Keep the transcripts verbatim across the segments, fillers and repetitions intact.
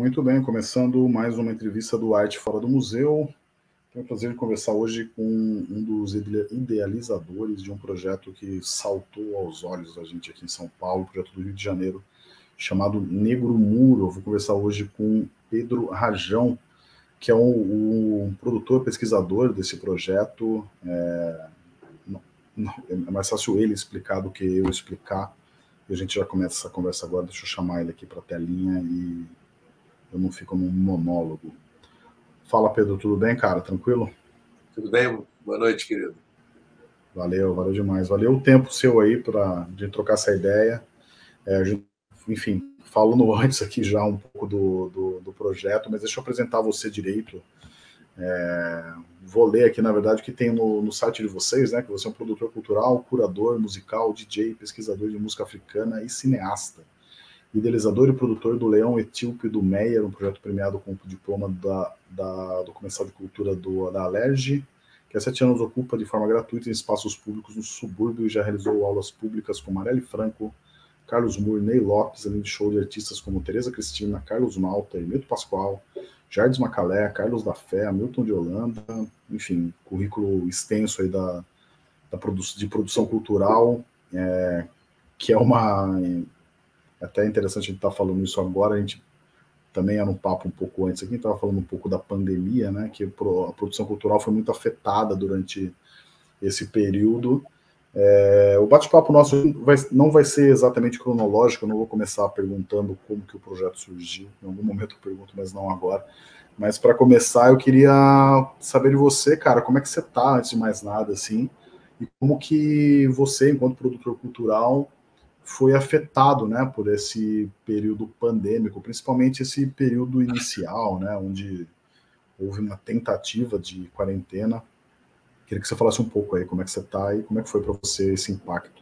Muito bem, começando mais uma entrevista do Arte Fora do Museu. Tenho o prazer de conversar hoje com um dos idealizadores de um projeto que saltou aos olhos da gente aqui em São Paulo, projeto do Rio de Janeiro, chamado Negro Muro. Eu vou conversar hoje com Pedro Rajão, que é um, um produtor, pesquisador desse projeto. É, não, não, é mais fácil ele explicar do que eu explicar. E a gente já começa essa conversa agora. Deixa eu chamar ele aqui para a telinha e eu não fico num monólogo. Fala, Pedro, tudo bem, cara? Tranquilo? Tudo bem? Boa noite, querido. Valeu, valeu demais. Valeu o tempo seu aí para de trocar essa ideia. É, gente, enfim, falando antes aqui já um pouco do, do, do projeto, mas deixa eu apresentar você direito. É, vou ler aqui, na verdade, o que tem no, no site de vocês, né? Que você é um produtor cultural, curador musical, D J, pesquisador de música africana e cineasta. Idealizador e produtor do Leão Etíope do Meyer, um projeto premiado com o diploma da, da, do Comercial de Cultura do, da Alerj, que há sete anos ocupa de forma gratuita em espaços públicos no subúrbio e já realizou aulas públicas com Marielle Franco, Carlos Moore, Ney Lopes, além de show de artistas como Tereza Cristina, Carlos Malta, Emilio Pascoal, Jardim Macalé, Carlos da Fé, Milton de Holanda, enfim, currículo extenso aí da, da produ de produção cultural, é, que é uma... Até é interessante a gente estar tá falando isso agora, a gente também era um papo um pouco antes aqui, a gente estava falando um pouco da pandemia, né, que a produção cultural foi muito afetada durante esse período. É, o bate-papo nosso vai, não vai ser exatamente cronológico, eu não vou começar perguntando como que o projeto surgiu, em algum momento eu pergunto, mas não agora. Mas para começar, eu queria saber de você, cara, como é que você está, antes de mais nada, assim, e como que você, enquanto produtor cultural, foi afetado, né, por esse período pandêmico, principalmente esse período inicial, né, onde houve uma tentativa de quarentena. Queria que você falasse um pouco aí como é que você está e como é que foi para você esse impacto.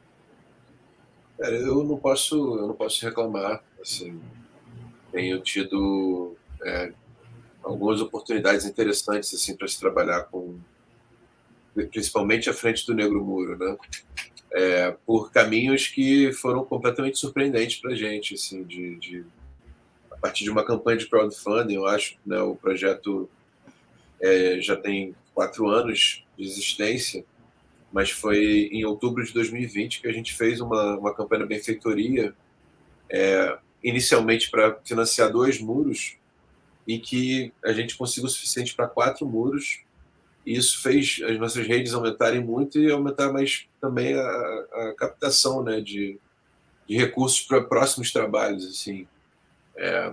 Cara, eu não posso, eu não posso reclamar. Assim, tenho tido é, algumas oportunidades interessantes assim para se trabalhar com, principalmente à frente do Negro Muro, né? É, por caminhos que foram completamente surpreendentes para a gente, assim, de, de a partir de uma campanha de crowdfunding, eu acho, né? O projeto é, já tem quatro anos de existência. Mas foi em outubro de dois mil e vinte que a gente fez uma, uma campanha de benfeitoria, é, inicialmente para financiar dois muros, e que a gente conseguiu o suficiente para quatro muros, e isso fez as nossas redes aumentarem muito e aumentar mais também a, a captação, né, de, de recursos para próximos trabalhos. Assim. É,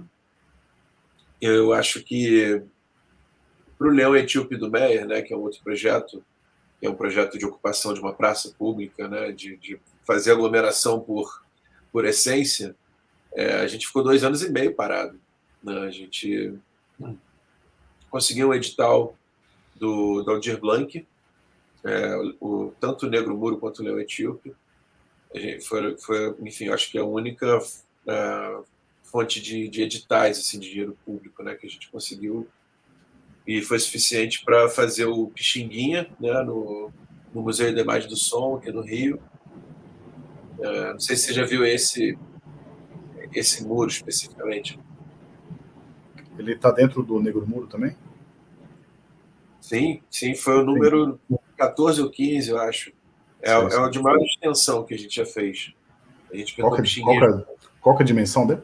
eu acho que para o Leão Etíope do Meyer, né, que é um outro projeto, que é um projeto de ocupação de uma praça pública, né, de, de fazer aglomeração por, por essência, é, a gente ficou dois anos e meio parado. Né? A gente conseguiu um edital do, do Aldir Blanc, é, o, tanto o Negro Muro quanto o Leão Etíope. A gente foi, foi, enfim, acho que é a única uh, fonte de, de editais assim, de dinheiro público, né, que a gente conseguiu, e foi suficiente para fazer o Pixinguinha, né, no, no Museu da Imagem do Som, aqui no Rio. Uh, não sei se você já viu esse, esse muro especificamente. Ele está dentro do Negro Muro também? Sim, sim, foi o número quatorze ou quinze, eu acho. É, Sei, é sei. o de maior extensão que a gente já fez. A gente Qual pintou que, qual, Pixinguinha que, qual que é a dimensão dele?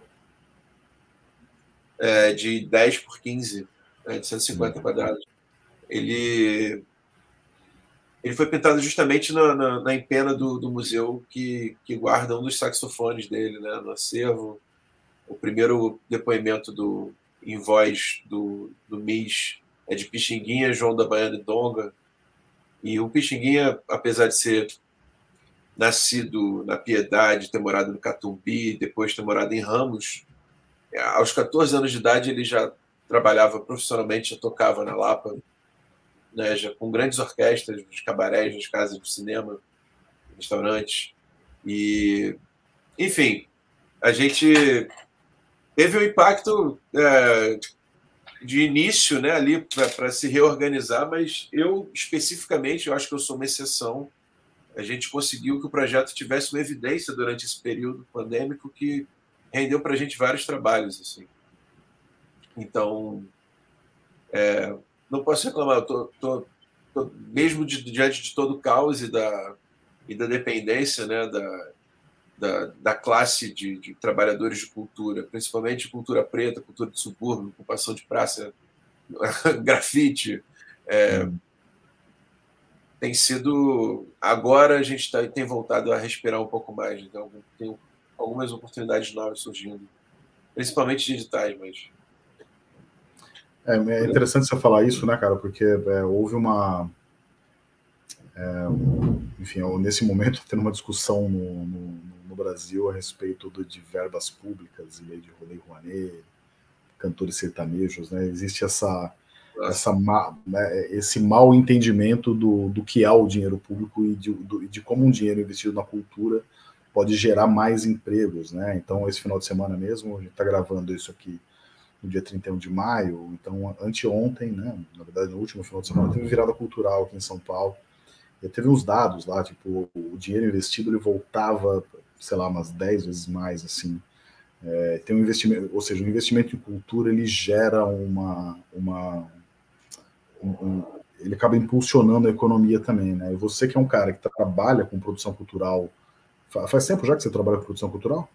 é, de dez por quinze, é, de cento e cinquenta Hum. quadrados. Ele, ele foi pintado justamente na, na, na empena do, do museu que, que guarda um dos saxofones dele, né, no acervo. O primeiro depoimento do, em voz do, do M I S é de Pixinguinha, João da Baiana e Donga. E o Pixinguinha, apesar de ser nascido na Piedade, ter morado no Catumbi, depois ter morado em Ramos, aos quatorze anos de idade ele já trabalhava profissionalmente, já tocava na Lapa, né, já com grandes orquestras, nos cabarés, nas casas de cinema, restaurantes. E, enfim, a gente teve um impacto é, de início, né, ali para se reorganizar, mas eu, especificamente, eu acho que eu sou uma exceção. A gente conseguiu que o projeto tivesse uma evidência durante esse período pandêmico que rendeu para a gente vários trabalhos. Assim. Então, é, não posso reclamar, eu tô, tô, tô, mesmo de, diante de todo o caos e da, e da dependência, né, da, da, da classe de, de trabalhadores de cultura, principalmente cultura preta, cultura de subúrbio, ocupação de praça, grafite, é, Hum. tem sido... Agora a gente tá, tem voltado a respirar um pouco mais, então tem algumas oportunidades novas surgindo, principalmente digitais, mas... É, é interessante você falar isso, né, cara, porque é, houve uma... É, enfim, nesse momento tendo uma discussão no, no, no Brasil a respeito do, de verbas públicas e lei de Rolê Rouanet, cantores sertanejos, né, existe essa... Essa, né, esse mau entendimento do, do que é o dinheiro público e de, do, de como um dinheiro investido na cultura pode gerar mais empregos, né? Então, esse final de semana mesmo, a gente está gravando isso aqui no dia trinta e um de maio, então, anteontem, né, na verdade, no último final de semana, teve virada cultural aqui em São Paulo, e teve uns dados lá, tipo, o dinheiro investido, ele voltava, sei lá, umas dez vezes mais, assim. É, tem um investimento, ou seja, o um investimento em cultura, ele gera uma... uma Um, um, ele acaba impulsionando a economia também, né? E você que é um cara que trabalha com produção cultural, faz tempo já que você trabalha com produção cultural?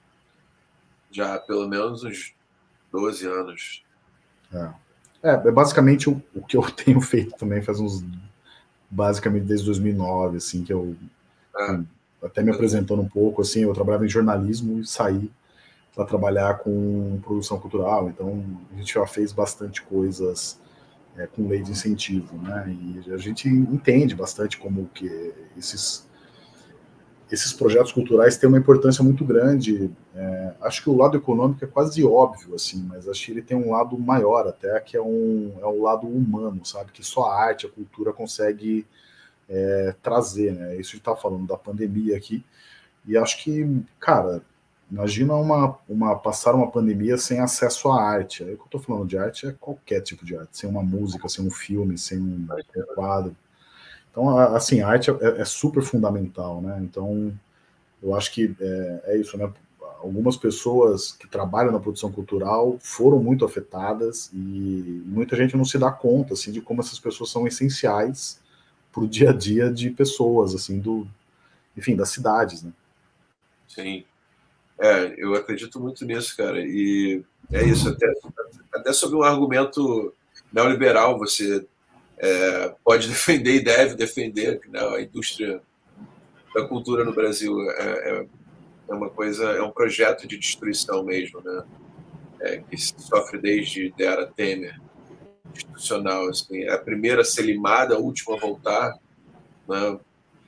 Já há pelo menos uns doze anos. É, é, é basicamente o, o que eu tenho feito também faz uns, basicamente desde dois mil e nove, assim, que eu, Ah, enfim, até me apresentando um pouco, assim, eu trabalhava em jornalismo e saí para trabalhar com produção cultural, então a gente já fez bastante coisas É, com lei de incentivo, né? E a gente entende bastante como que esses, esses projetos culturais têm uma importância muito grande. É, acho que o lado econômico é quase óbvio, assim, mas acho que ele tem um lado maior até, que é um, é um lado humano, sabe? Que só a arte, a cultura consegue é, trazer, né? Isso a gente tá falando da pandemia aqui, e acho que, cara, imagina uma, uma, passar uma pandemia sem acesso à arte. Aí o que eu tô falando de arte é qualquer tipo de arte, sem uma música, sem um filme, sem um, um quadro. Então, assim, a arte é, é super fundamental, né? Então, eu acho que é, é isso, né? Algumas pessoas que trabalham na produção cultural foram muito afetadas e muita gente não se dá conta, assim, de como essas pessoas são essenciais para o dia a dia de pessoas, assim, do, enfim, das cidades, né? Sim. É, eu acredito muito nisso, cara. E é isso, até, até sobre um argumento neoliberal, você é, pode defender e deve defender, né, a indústria da cultura no Brasil é, é, é uma coisa, é um projeto de destruição mesmo, né? É, que sofre desde a era Temer, institucional, assim, é a primeira a ser limada, a última a voltar, né?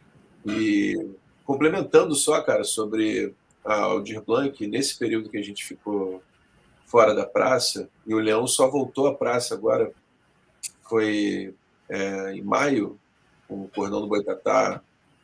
E complementando só, cara, sobre a Aldir Blanc, nesse período que a gente ficou fora da praça, e o Leão só voltou à praça agora, foi é, em maio, com o Cordão do Boitatá.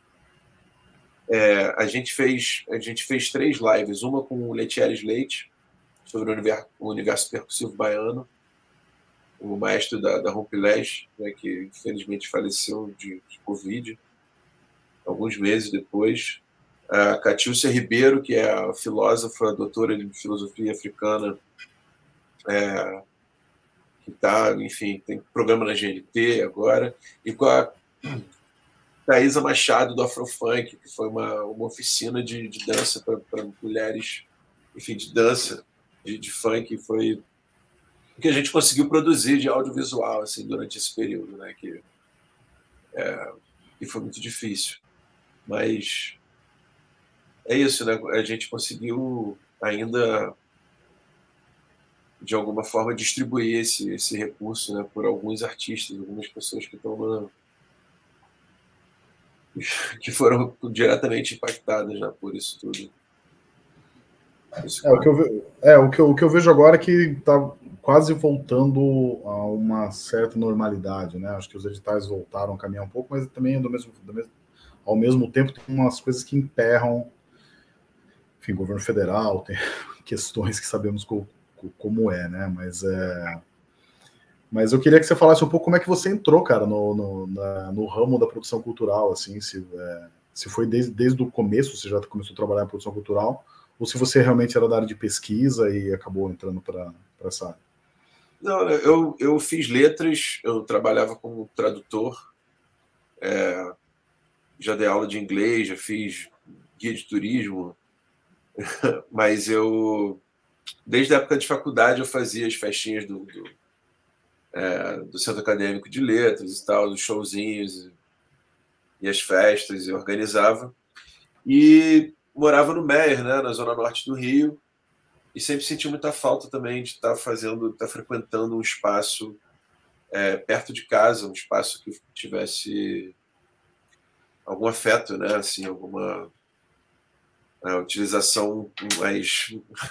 É, a, gente fez, a gente fez três lives, uma com o Letieres Leite, sobre o universo, o universo percussivo baiano, o maestro da, da Rumpilés, né, que infelizmente faleceu de, de Covid, alguns meses depois. A Catiúcia Ribeiro, que é a filósofa, doutora de filosofia africana, é, que está, enfim, tem programa na G N T agora, e com a Thaisa Machado, do Afrofunk, que foi uma, uma oficina de, de dança para mulheres, enfim, de dança, de, de funk, foi o que a gente conseguiu produzir de audiovisual assim, durante esse período, né, que, é, que foi muito difícil. Mas é isso, né? A gente conseguiu ainda, de alguma forma, distribuir esse, esse recurso, né, por alguns artistas, algumas pessoas que estão na, que foram diretamente impactadas, né, por isso tudo. Isso É, o que eu, ve... é o, que eu, o que eu vejo agora é que está quase voltando a uma certa normalidade, né? Acho que os editais voltaram a caminhar um pouco, mas também do mesmo, do mesmo, ao mesmo tempo tem umas coisas que emperram, enfim, governo federal, tem questões que sabemos co, co, como é, né? Mas é... Mas eu queria que você falasse um pouco como é que você entrou, cara, no, no, na, no ramo da produção cultural, assim, se, é, se foi desde, desde o começo, você já começou a trabalhar em produção cultural, ou se você realmente era da área de pesquisa e acabou entrando para essa área. Não, eu, eu fiz letras, eu trabalhava como tradutor, é, já dei aula de inglês, já fiz guia de turismo, mas eu, desde a época de faculdade, eu fazia as festinhas do, do, é, do Centro Acadêmico de Letras e tal, os showzinhos e, e as festas, eu organizava. E morava no Meier, né, na zona norte do Rio, e sempre senti muita falta também de estar fazendo, estar frequentando um espaço é, perto de casa, um espaço que tivesse algum afeto, né, assim, alguma é, utilização mais,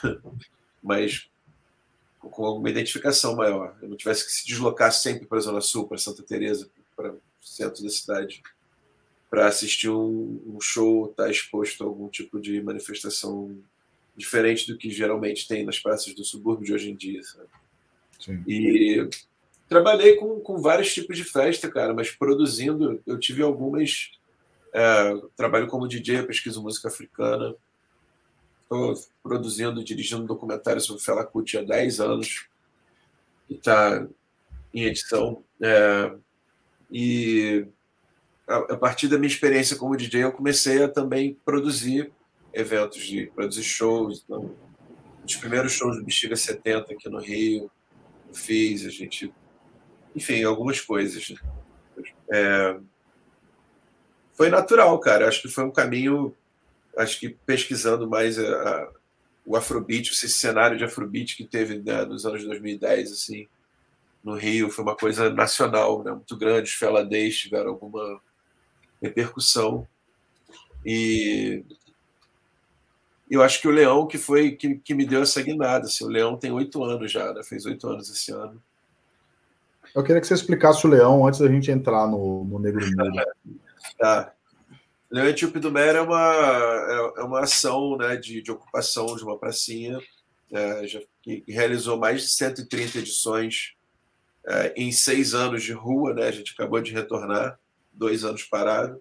mais com alguma identificação maior. Eu não tivesse que se deslocar sempre para a Zona Sul, para Santa Teresa, para o centro da cidade, para assistir um, um show, estar exposto a algum tipo de manifestação diferente do que geralmente tem nas praças do subúrbio de hoje em dia, sabe? Sim. E trabalhei com, com vários tipos de festa, cara, mas produzindo, eu tive algumas... É, trabalho como D J, pesquiso música africana, estou produzindo, dirigindo um documentário sobre Fela Kuti há dez anos, que está em edição, é, e a, a partir da minha experiência como D J, eu comecei a também produzir eventos, de produzir shows. Então, os primeiros shows do Bexiga setenta aqui no Rio, eu fiz, a gente... Enfim, algumas coisas. É, foi natural, cara. Acho que foi um caminho... Acho que pesquisando mais a, a, o Afrobeat, esse cenário de Afrobeat que teve, né, nos anos dois mil e dez, assim, no Rio, foi uma coisa nacional, né, muito grande. Os Fela Days tiveram alguma repercussão. E eu acho que o Leão que foi que, que me deu essa guinada. Assim, o Leão tem oito anos já, né? Fez oito anos esse ano. Eu queria que você explicasse o Leão antes da gente entrar no, no Negro Muro. Tá. Leão Etíope do Mera é uma, é uma ação, né, de, de ocupação de uma pracinha, é, já, que, que realizou mais de cento e trinta edições é, em seis anos de rua, né? A gente acabou de retornar, dois anos parado.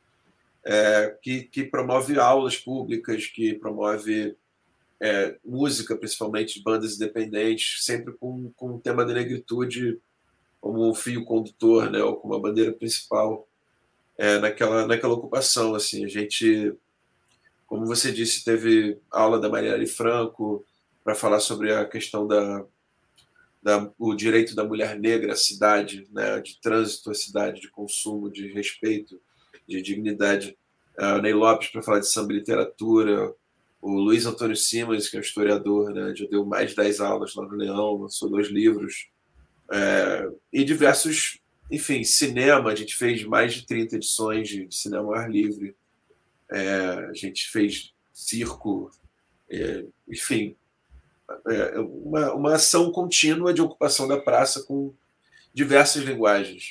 É, que, que promove aulas públicas, que promove é, música, principalmente de bandas independentes, sempre com, com o tema da negritude como um fio condutor, né, ou como a bandeira principal é, naquela, naquela ocupação. Assim, a gente, como você disse, teve aula da Marielle Franco para falar sobre a questão da, da o direito da mulher negra à cidade, né, de trânsito à cidade, de consumo, de respeito, de dignidade. A Ney Lopes para falar de samba e literatura, o Luiz Antônio Simas, que é um historiador, né, já deu mais de dez aulas lá no Leão, lançou dois livros, é, e diversos, enfim, cinema, a gente fez mais de trinta edições de, de cinema ao ar livre, é, a gente fez circo, é, enfim, é, uma, uma ação contínua de ocupação da praça com diversas linguagens.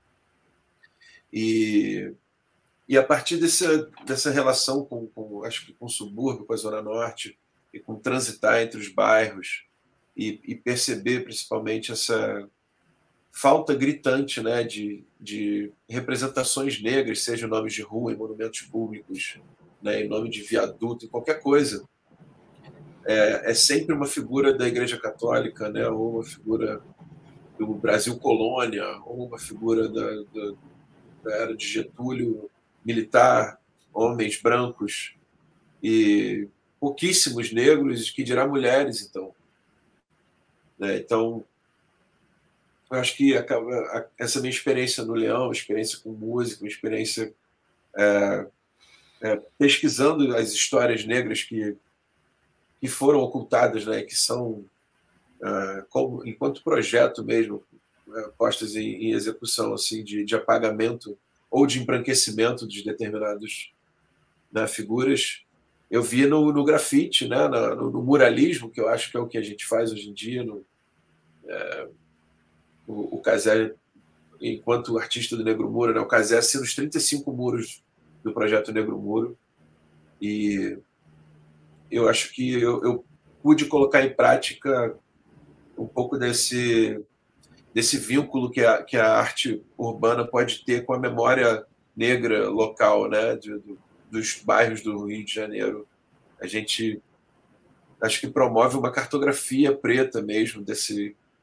E E a partir dessa, dessa relação com, com, acho que com o subúrbio, com a Zona Norte, e com transitar entre os bairros, e, e perceber principalmente essa falta gritante, né, de, de representações negras, seja em nomes de rua, em monumentos públicos, né, em nome de viaduto, em qualquer coisa. É, é sempre uma figura da Igreja Católica, né, ou uma figura do Brasil Colônia, ou uma figura da, da, da era de Getúlio, militar, homens brancos e pouquíssimos negros, que dirá mulheres, então. Né? Então, eu acho que a, a, essa minha experiência no Leão, experiência com música, experiência é, é, pesquisando as histórias negras que, que foram ocultadas, né? Que são, é, como, enquanto projeto mesmo, é, postas em, em execução, assim, de, de apagamento ou de embranquecimento de determinadas, né, figuras, eu vi no, no grafite, né, no, no muralismo, que eu acho que é o que a gente faz hoje em dia, no, é, o, o Cazé, enquanto artista do Negro Muro, né, o Cazé assina os trinta e cinco muros do projeto Negro Muro, e eu acho que eu, eu pude colocar em prática um pouco desse desse vínculo que a, que a arte urbana pode ter com a memória negra local, né, de, do, dos bairros do Rio de Janeiro. A gente acho que promove uma cartografia preta mesmo desse,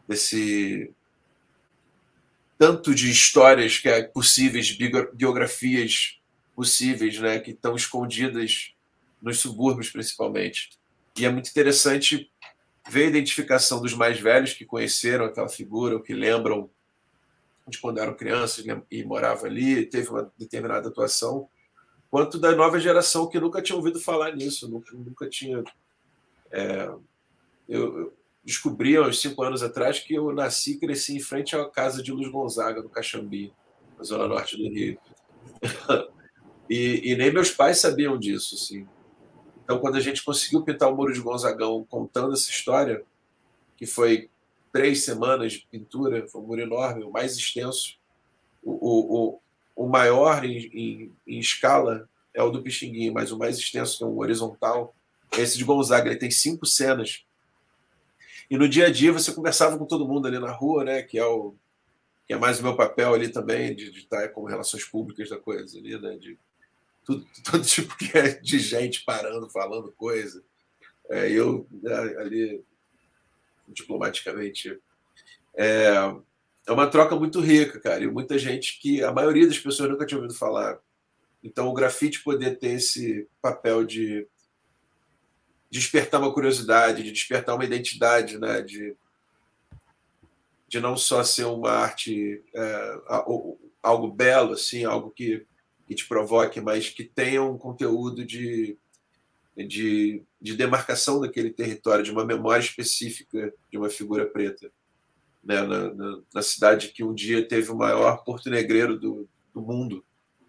desse tanto de histórias que é possíveis, biografias possíveis, né, que estão escondidas nos subúrbios, principalmente. E é muito interessante ver a identificação dos mais velhos que conheceram aquela figura, ou que lembram de quando eram crianças e moravam ali, teve uma determinada atuação, quanto da nova geração que nunca tinha ouvido falar nisso, nunca, nunca tinha... É, eu, eu descobri há uns cinco anos atrás que eu nasci e cresci em frente à casa de Luiz Gonzaga, no Caxambi, na zona norte do Rio. e, e nem meus pais sabiam disso, assim. Então, quando a gente conseguiu pintar o Muro de Gonzagão contando essa história, que foi três semanas de pintura, foi um muro enorme, o mais extenso, o, o, o maior em, em, em escala é o do Pixinguinha, mas o mais extenso, que é um horizontal, é esse de Gonzaga. Ele tem cinco cenas. E no dia a dia você conversava com todo mundo ali na rua, né, que é, o, que é mais o meu papel ali também, de, de estar como relações públicas da coisa ali, né, de tudo, todo tipo que é de gente parando, falando coisa. É, eu ali, diplomaticamente... É, é uma troca muito rica, cara, e muita gente que a maioria das pessoas nunca tinha ouvido falar. Então, o grafite poder ter esse papel de despertar uma curiosidade, de despertar uma identidade, né, de, de não só ser uma arte, é, algo belo, assim, algo que, que te provoque, mas que tenha um conteúdo de, de, de demarcação daquele território, de uma memória específica de uma figura preta. Né, na, na, na cidade que um dia teve o maior porto negreiro do, do mundo.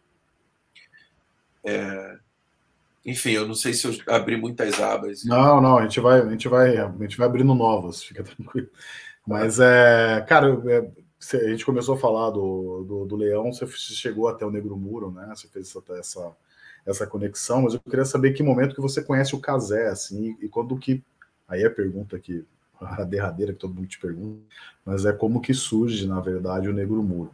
É, enfim, eu não sei se eu abri muitas abas. Não, não, a gente vai, a gente vai, a gente vai abrindo novas, fica tranquilo. Mas, é, cara, é, a gente começou a falar do, do, do Leão, você chegou até o Negro Muro, né? Você fez essa, essa, essa conexão, mas eu queria saber que momento que você conhece o Cazé, assim, e quando que... Aí é a pergunta que... a derradeira que todo mundo te pergunta, mas é como que surge, na verdade, o Negro Muro.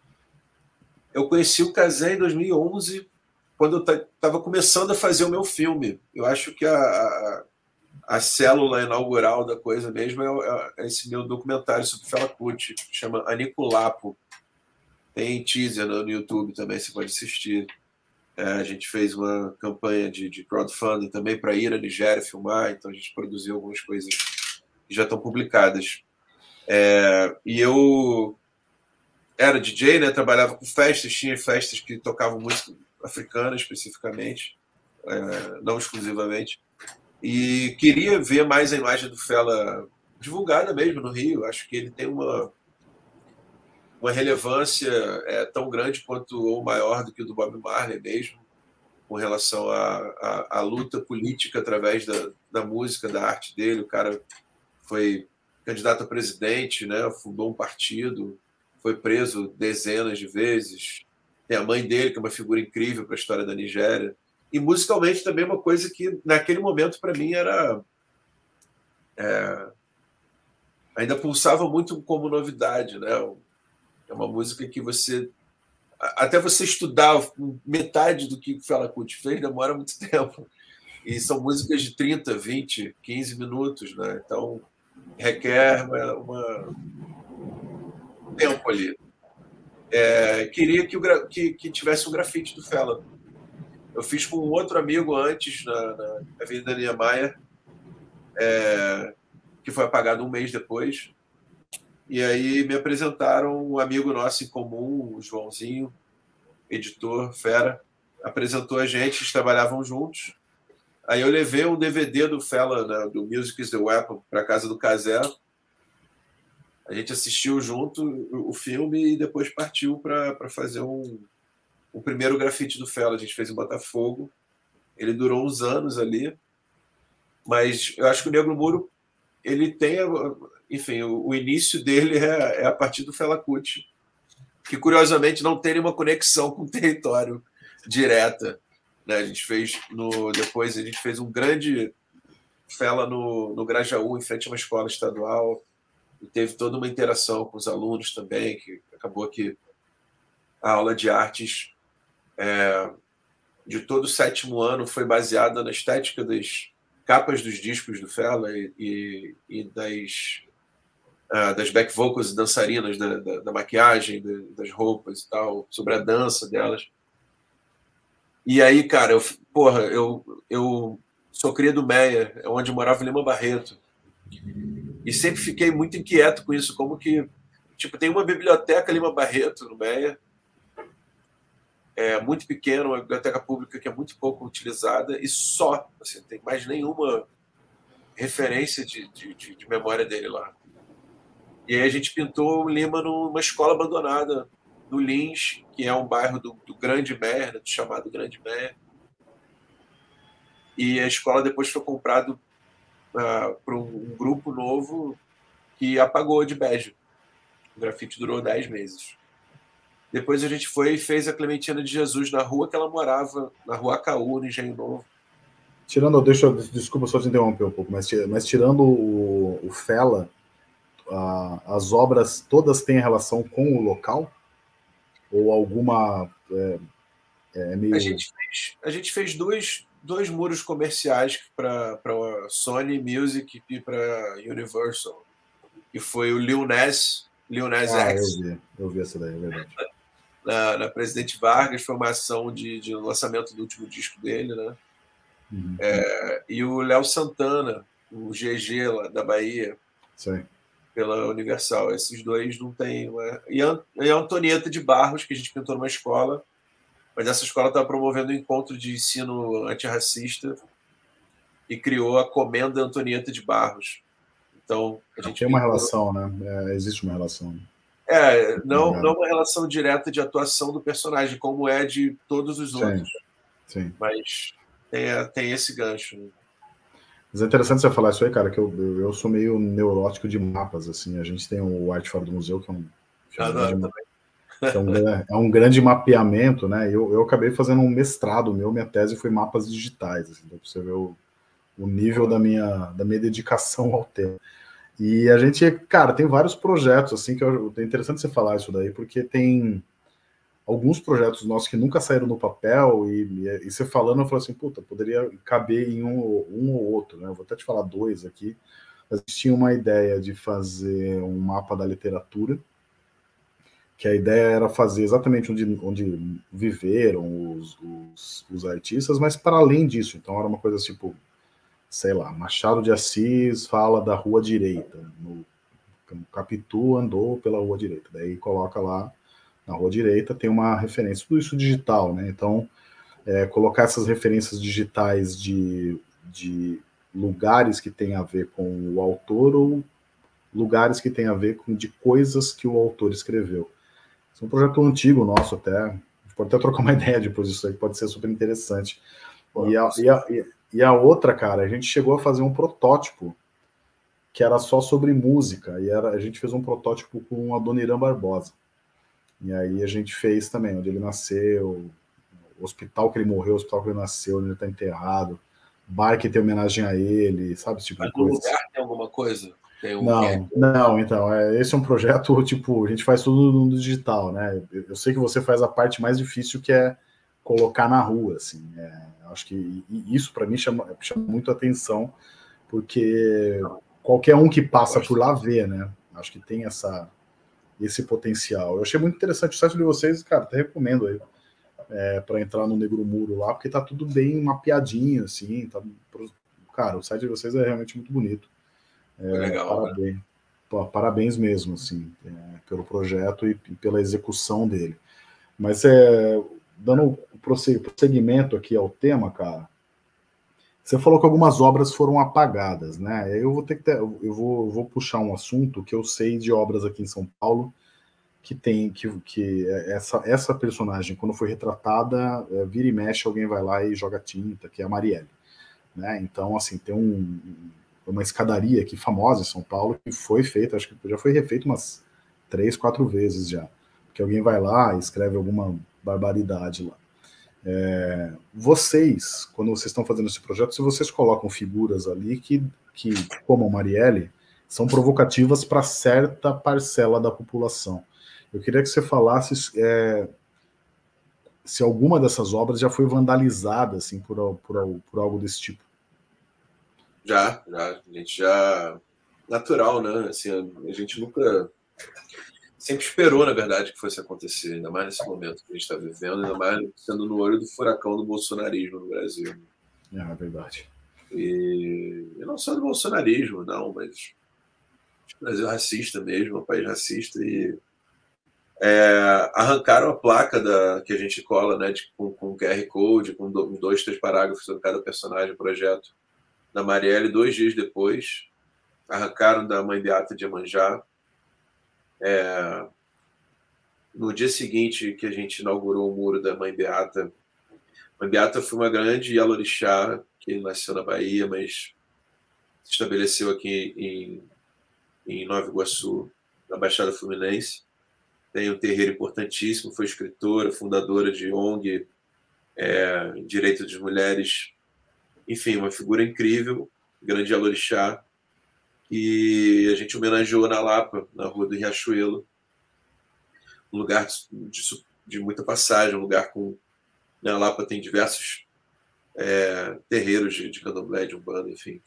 Eu conheci o Cazé em dois mil e onze, quando eu estava começando a fazer o meu filme. Eu acho que a, a, a célula inaugural da coisa mesmo é, é esse meu documentário sobre Fela Kuti, que chama Aniculapo. Tem teaser no, no YouTube também, você pode assistir. É, a gente fez uma campanha de, de crowdfunding também para ir à Nigéria filmar, então a gente produziu algumas coisas que já estão publicadas. É, e eu era D J, né, trabalhava com festas, tinha festas que tocavam música africana especificamente, é, não exclusivamente, e queria ver mais a imagem do Fela divulgada mesmo no Rio. Acho que ele tem uma, uma relevância é, tão grande quanto ou maior do que o do Bob Marley mesmo, com relação à, à, à luta política através da, da música, da arte dele. O cara foi candidato a presidente, né? Fundou um partido, foi preso dezenas de vezes. Tem a mãe dele, que é uma figura incrível para a história da Nigéria. E musicalmente também uma coisa que, naquele momento, para mim, era... É, ainda pulsava muito como novidade, né? É uma música que você... Até você estudar metade do que o Fela Kuti fez demora muito tempo. E são músicas de trinta, vinte, quinze minutos, né? Então... requer uma, uma... um tempo ali. É, queria que, o, que, que tivesse um grafite do Fela. Eu fiz com um outro amigo antes, na, na Avenida Niemeyer, é, que foi apagado um mês depois. E aí me apresentaram um amigo nosso em comum, o Joãozinho, editor, fera, apresentou a gente, eles trabalhavam juntos. Aí eu levei um D V D do Fela, né, do Music is the Weapon, para casa do Cazé. A gente assistiu junto o filme e depois partiu para fazer um, um primeiro grafite do Fela. A gente fez em Botafogo. Ele durou uns anos ali. Mas eu acho que o Negro Muro, ele tem... Enfim, o, o início dele é, é a partir do Fela Kuti, que curiosamente não tem nenhuma conexão com o território direta. Né? A gente fez no, depois a gente fez um grande Fela no, no Grajaú, em frente a uma escola estadual, e teve toda uma interação com os alunos também, que acabou que a aula de artes é, de todo o sétimo ano foi baseada na estética das capas dos discos do Fela e, e, e das uh, das back vocals e dançarinas, da, da, da maquiagem, da, das roupas e tal, sobre a dança delas. E aí, cara, eu, porra, eu, eu sou cria do Meia, onde morava Lima Barreto. E sempre fiquei muito inquieto com isso, como que, tipo, tem uma biblioteca Lima Barreto no Meia, é muito pequena, uma biblioteca pública que é muito pouco utilizada, e só, assim, não tem mais nenhuma referência de, de, de, de memória dele lá. E aí a gente pintou o Lima numa escola abandonada, no Lins, que é um bairro do, do Grande Meia, do chamado Grande Meia. E a escola depois foi comprada uh, por um, um grupo novo que apagou de bege. O grafite durou dez meses. Depois a gente foi e fez a Clementina de Jesus na rua que ela morava, na rua Acaú, no Engenho Novo. Tirando, deixa eu, desculpa só te interromper um pouco, mas, mas tirando o, o Fela, a, as obras todas têm relação com o local? Ou alguma é, é meio... A gente fez, a gente fez dois, dois muros comerciais para a Sony Music e para Universal. E foi o Lil Nas, Lil Nas ah, X. Eu vi, eu vi essa daí, é verdade. Na, na Presidente Vargas, foi uma ação de, de lançamento do último disco dele, né? Uhum. É, e o Léo Santana, o G G lá da Bahia, Sim. Pela Universal. Esses dois não tem. Uma... E a Antonieta de Barros, que a gente pintou numa escola, mas essa escola estava promovendo um encontro de ensino antirracista e criou a Comenda Antonieta de Barros. Então, a gente tem uma pintou... relação, né? É, existe uma relação. É, não, não uma relação direta de atuação do personagem, como é de todos os outros. Sim, sim. Mas tem, tem esse gancho. Né? Mas é interessante você falar isso aí, cara, que eu, eu, eu sou meio neurótico de mapas, assim. A gente tem o Arte Fora do Museu, que é um, que é um, grande, que é um, é um grande mapeamento, né? Eu, eu acabei fazendo um mestrado meu, minha tese foi mapas digitais, assim, então você vê o, o nível da minha, da minha dedicação ao tema. E a gente, cara, tem vários projetos, assim, que eu, é interessante você falar isso daí, porque tem alguns projetos nossos que nunca saíram no papel, e, e, e você falando, eu falo assim, puta, poderia caber em um, um ou outro, né? Eu vou até te falar dois aqui. A gente tinha uma ideia de fazer um mapa da literatura, que a ideia era fazer exatamente onde, onde viveram os, os, os artistas, mas para além disso, então era uma coisa tipo, sei lá, Machado de Assis fala da rua direita, no, no Capitu andou pela rua direita, daí coloca lá na rua direita, tem uma referência, tudo isso digital, né? Então, é, colocar essas referências digitais de, de lugares que tem a ver com o autor ou lugares que tem a ver com de coisas que o autor escreveu. Esse é um projeto antigo nosso até, a gente pode até trocar uma ideia depois disso aí, que pode ser super interessante. E a, e, a, e a outra, cara, a gente chegou a fazer um protótipo que era só sobre música, e era, a gente fez um protótipo com a Dona Irã Barbosa. E aí a gente fez também, onde ele nasceu, o hospital que ele morreu, o hospital que ele nasceu, onde ele está enterrado, bar que tem homenagem a ele, sabe esse tipo Mas de coisa. No lugar tem alguma coisa? Tem um... Não, não, então, é, esse é um projeto, tipo, a gente faz tudo no digital, né? Eu, eu sei que você faz a parte mais difícil, que é colocar na rua, assim. É, acho que isso, para mim, chama, chama muito atenção, porque qualquer um que passa por lá vê, né? Acho que tem essa... esse potencial. Eu achei muito interessante o site de vocês, cara, até recomendo aí, é, para entrar no Negro Muro lá, porque tá tudo bem mapeadinho, assim, tá, cara, o site de vocês é realmente muito bonito. É, legal, parabéns, né? Pô, parabéns mesmo, assim, é, pelo projeto e, e pela execução dele. Mas, é, dando o prosseguimento aqui ao tema, cara, você falou que algumas obras foram apagadas, né? Eu vou ter que ter, eu vou, vou puxar um assunto que eu sei de obras aqui em São Paulo que tem que, que essa, essa personagem, quando foi retratada, é, vira e mexe, alguém vai lá e joga tinta, que é a Marielle, né? Então, assim, tem um, uma escadaria aqui famosa em São Paulo que foi feita, acho que já foi refeita umas três, quatro vezes já, que alguém vai lá e escreve alguma barbaridade lá. É, vocês, quando vocês estão fazendo esse projeto, se vocês colocam figuras ali que, que como a Marielle, são provocativas para certa parcela da população. Eu queria que você falasse é, se alguma dessas obras já foi vandalizada assim, por, por, por algo desse tipo. Já, já. A gente já... natural, né? Assim, a gente nunca... Sempre esperou, na verdade, que fosse acontecer, ainda mais nesse momento que a gente está vivendo, ainda mais sendo no olho do furacão do bolsonarismo no Brasil. É verdade. E, e não só do bolsonarismo, não, mas o Brasil é racista mesmo, é um país racista, e é, arrancaram a placa da, que a gente cola, né, de, com, com Q R Code, com do, dois, três parágrafos sobre cada personagem do projeto, da Marielle, dois dias depois. Arrancaram da Mãe Beata de Iemanjá. É, no dia seguinte que a gente inaugurou o muro da Mãe Beata, a Mãe Beata foi uma grande Yalorixá que nasceu na Bahia, mas se estabeleceu aqui em, em Nova Iguaçu, na Baixada Fluminense. Tem um terreiro importantíssimo, foi escritora, fundadora de O N G, é, Direito das Mulheres, enfim, uma figura incrível, grande Yalorixá, e a gente homenageou na Lapa, na Rua do Riachuelo, um lugar de, de, de muita passagem, um lugar com... Na Lapa tem diversos é, terreiros de, de candomblé, de umbanda, enfim.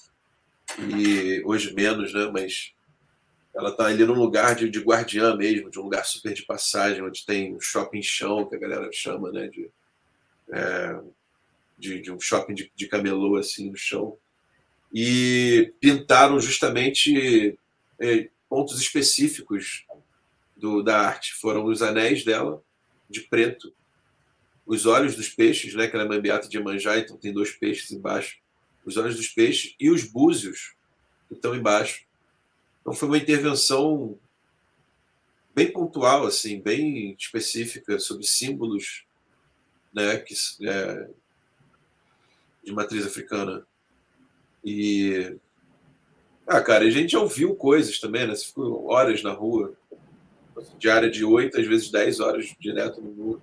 E hoje menos, né, mas ela está ali num lugar de, de guardiã mesmo, de um lugar super de passagem, onde tem um shopping chão, que a galera chama, né, de, é, de, de um shopping de, de camelô, assim, no chão. E pintaram justamente é, pontos específicos do, da arte. Foram os anéis dela, de preto, os olhos dos peixes, né, que ela é Mãe Beata de Iemanjá, então tem dois peixes embaixo, os olhos dos peixes e os búzios que estão embaixo. Então foi uma intervenção bem pontual, assim, bem específica sobre símbolos, né, que, é, de matriz africana. E ah, cara, a gente já ouviu coisas também, né? Você ficou horas na rua, diária de oito, às vezes dez horas direto no muro.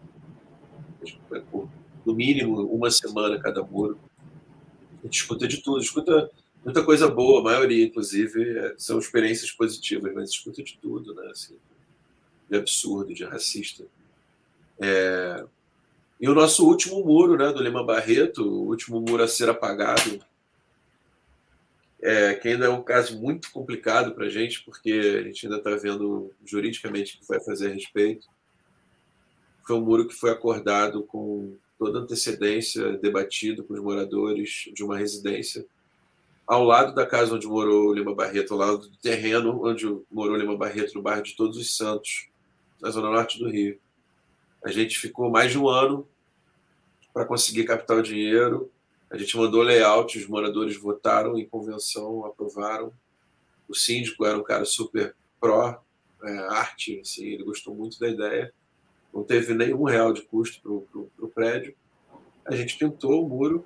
No mínimo, uma semana cada muro. A gente escuta de tudo, escuta muita coisa boa, a maioria, inclusive, são experiências positivas, mas escuta de tudo, né? Assim, de absurdo, de racista. É... E o nosso último muro, né, do Lima Barreto, o último muro a ser apagado, é, que ainda é um caso muito complicado para a gente, porque a gente ainda está vendo juridicamente o que vai fazer a respeito. Foi um muro que foi acordado com toda antecedência, debatido com os moradores de uma residência, ao lado da casa onde morou o Lima Barreto, ao lado do terreno onde morou o Lima Barreto, no bairro de Todos os Santos, na zona norte do Rio. A gente ficou mais de um ano para conseguir captar o dinheiro. A gente mandou layout, os moradores votaram em convenção, aprovaram. O síndico era um cara super pró é, arte, assim, ele gostou muito da ideia. Não teve nenhum real de custo para o prédio. A gente pintou o muro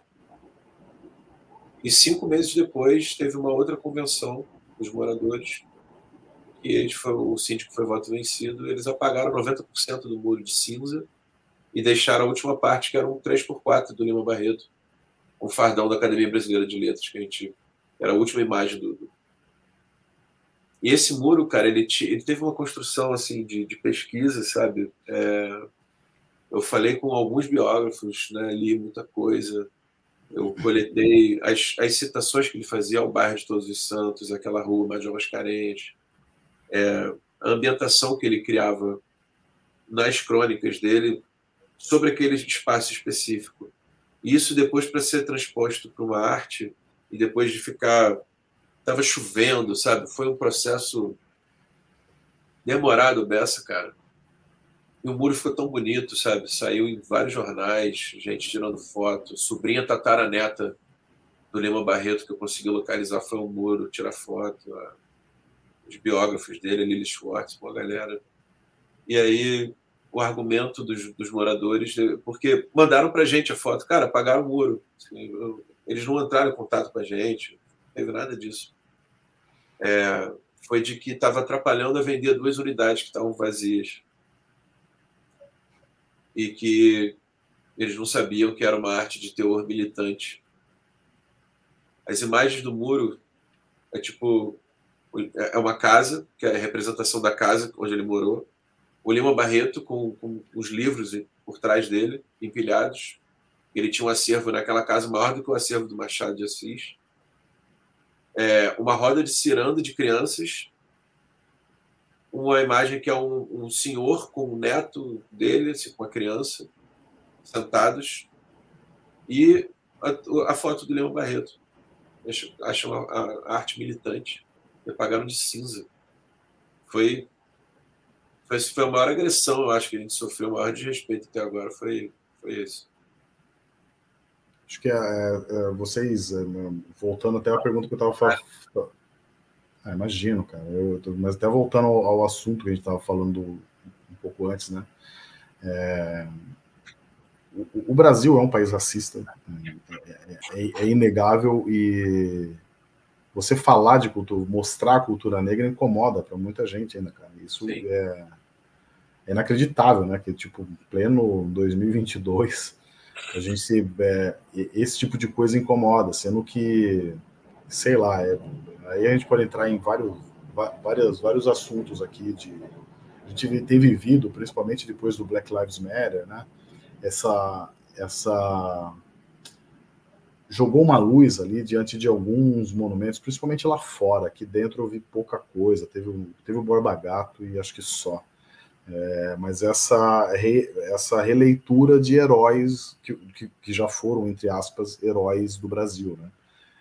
e cinco meses depois teve uma outra convenção dos moradores e eles foi, o síndico foi voto vencido. Eles apagaram noventa por cento do muro de cinza e deixaram a última parte, que era um três por quatro do Lima Barreto, o fardão da Academia Brasileira de Letras, que a gente era a última imagem do... E esse muro, cara, ele, ele teve uma construção assim de, de pesquisa, sabe? É... Eu falei com alguns biógrafos, né? Li muita coisa. Eu coletei as, as citações que ele fazia ao bairro de Todos os Santos, aquela rua Major Mascarenhas, é... a ambientação que ele criava nas crônicas dele sobre aquele espaço específico. E isso depois para ser transposto para uma arte e depois de ficar... Estava chovendo, sabe? Foi um processo demorado beça, cara. E o muro ficou tão bonito, sabe? Saiu em vários jornais, gente tirando foto. Sobrinha tataraneta do Lima Barreto, que eu consegui localizar, foi um muro, tirar foto. Os biógrafos dele, Lili Schwartz, uma galera. E aí o argumento dos, dos moradores, porque mandaram pra gente a foto. Cara, apagaram o muro. Eles não entraram em contato com a gente. Não teve nada disso. É, foi de que estava atrapalhando a vender duas unidades que estavam vazias. E que eles não sabiam que era uma arte de teor militante. As imagens do muro é tipo... É uma casa, que é a representação da casa onde ele morou. O Lima Barreto com, com os livros por trás dele, empilhados. Ele tinha um acervo naquela casa maior do que o acervo do Machado de Assis. é, uma roda de ciranda de crianças, uma imagem que é um, um senhor com o neto dele, assim, com a criança, sentados, e a, a foto do Lima Barreto. Acho, acho uma a, a arte militante. Me apagaram de cinza. Foi, foi, foi a maior agressão, eu acho, que a gente sofreu, o maior desrespeito até agora. Foi, foi isso. Acho que é, é, vocês, é, voltando até a pergunta que eu estava falando. Ah, imagino, cara. Eu, mas até voltando ao, ao assunto que a gente estava falando um pouco antes, né? É, o, o Brasil é um país racista, é, é, é inegável, e você falar de cultura, mostrar a cultura negra incomoda para muita gente ainda, cara. Isso é, é inacreditável, né? Que, tipo, pleno dois mil e vinte e dois, a gente se, é, esse tipo de coisa incomoda, sendo que, sei lá, é, aí a gente pode entrar em vários, vários, vários assuntos aqui de, a gente tem vivido, principalmente depois do Black Lives Matter, né? Essa, essa jogou uma luz ali diante de alguns monumentos, principalmente lá fora. Aqui dentro eu vi pouca coisa, teve, teve o Borba Gato e acho que só. É, mas essa, re, essa releitura de heróis que, que, que já foram, entre aspas, heróis do Brasil, né?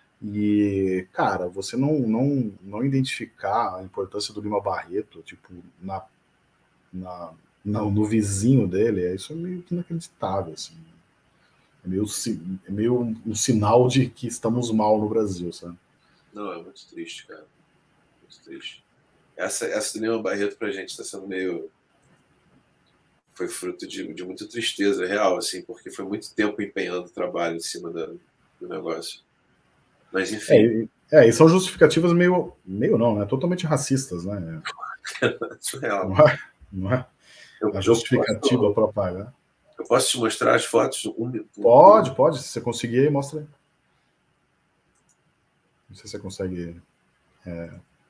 E, cara, você não, não, não identificar a importância do Lima Barreto, tipo, na, na, na, no vizinho dele, isso é meio que inacreditável, assim. É meio, é meio um sinal de que estamos mal no Brasil, sabe? Não, é muito triste, cara. Muito triste. Essa, essa do Lima Barreto pra gente está sendo meio... Foi fruto de, de muita tristeza real, assim, porque foi muito tempo empenhando trabalho em cima da, do negócio. Mas, enfim... É, é, e são justificativas meio... Meio não, né? Totalmente racistas, né? Surreal. Não é? Não é? Eu, a justificativa eu para pagar. Eu posso te mostrar as fotos? Um, um, pode, um... pode. Se você conseguir aí, mostra aí. Não sei se você consegue é,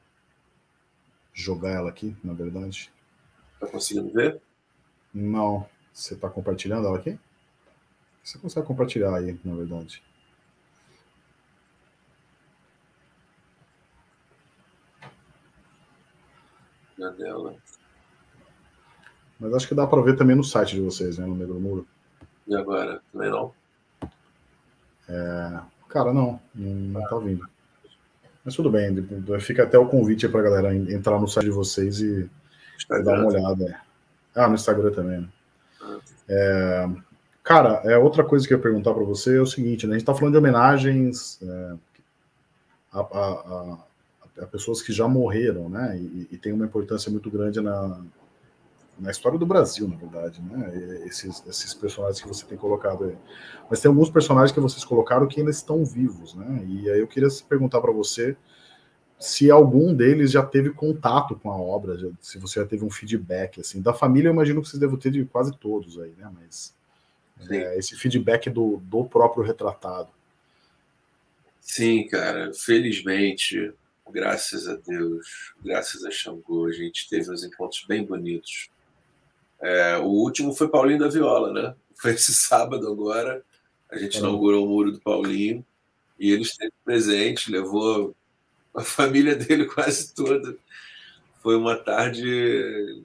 jogar ela aqui, na verdade. Tá conseguindo ver? Não. Você tá compartilhando ela aqui? Você consegue compartilhar aí, na verdade. Na dela. Mas acho que dá para ver também no site de vocês, né? No Negro Muro. E agora? Também não? É... Cara, não. Não, não tá vindo. Mas tudo bem. Fica até o convite aí pra galera entrar no site de vocês e, e dar uma olhada. Ah, no Instagram também, né? Ah. É... Cara, é, outra coisa que eu ia perguntar para você é o seguinte, né? A gente está falando de homenagens é, a, a, a, a pessoas que já morreram, né? E, e tem uma importância muito grande na, na história do Brasil, na verdade, né? Esses, esses personagens que você tem colocado aí. Mas tem alguns personagens que vocês colocaram que ainda estão vivos, né? E aí eu queria perguntar para você se algum deles já teve contato com a obra, se você já teve um feedback, assim. Da família, eu imagino que vocês devem ter de quase todos aí, né? Mas... É, esse feedback do, do próprio retratado. Sim, cara, felizmente, graças a Deus, graças a Xangô, a gente teve uns encontros bem bonitos. É, o último foi Paulinho da Viola, né? Foi esse sábado agora, a gente Caramba. inaugurou o muro do Paulinho, e ele esteve presente, levou a família dele quase toda. Foi uma tarde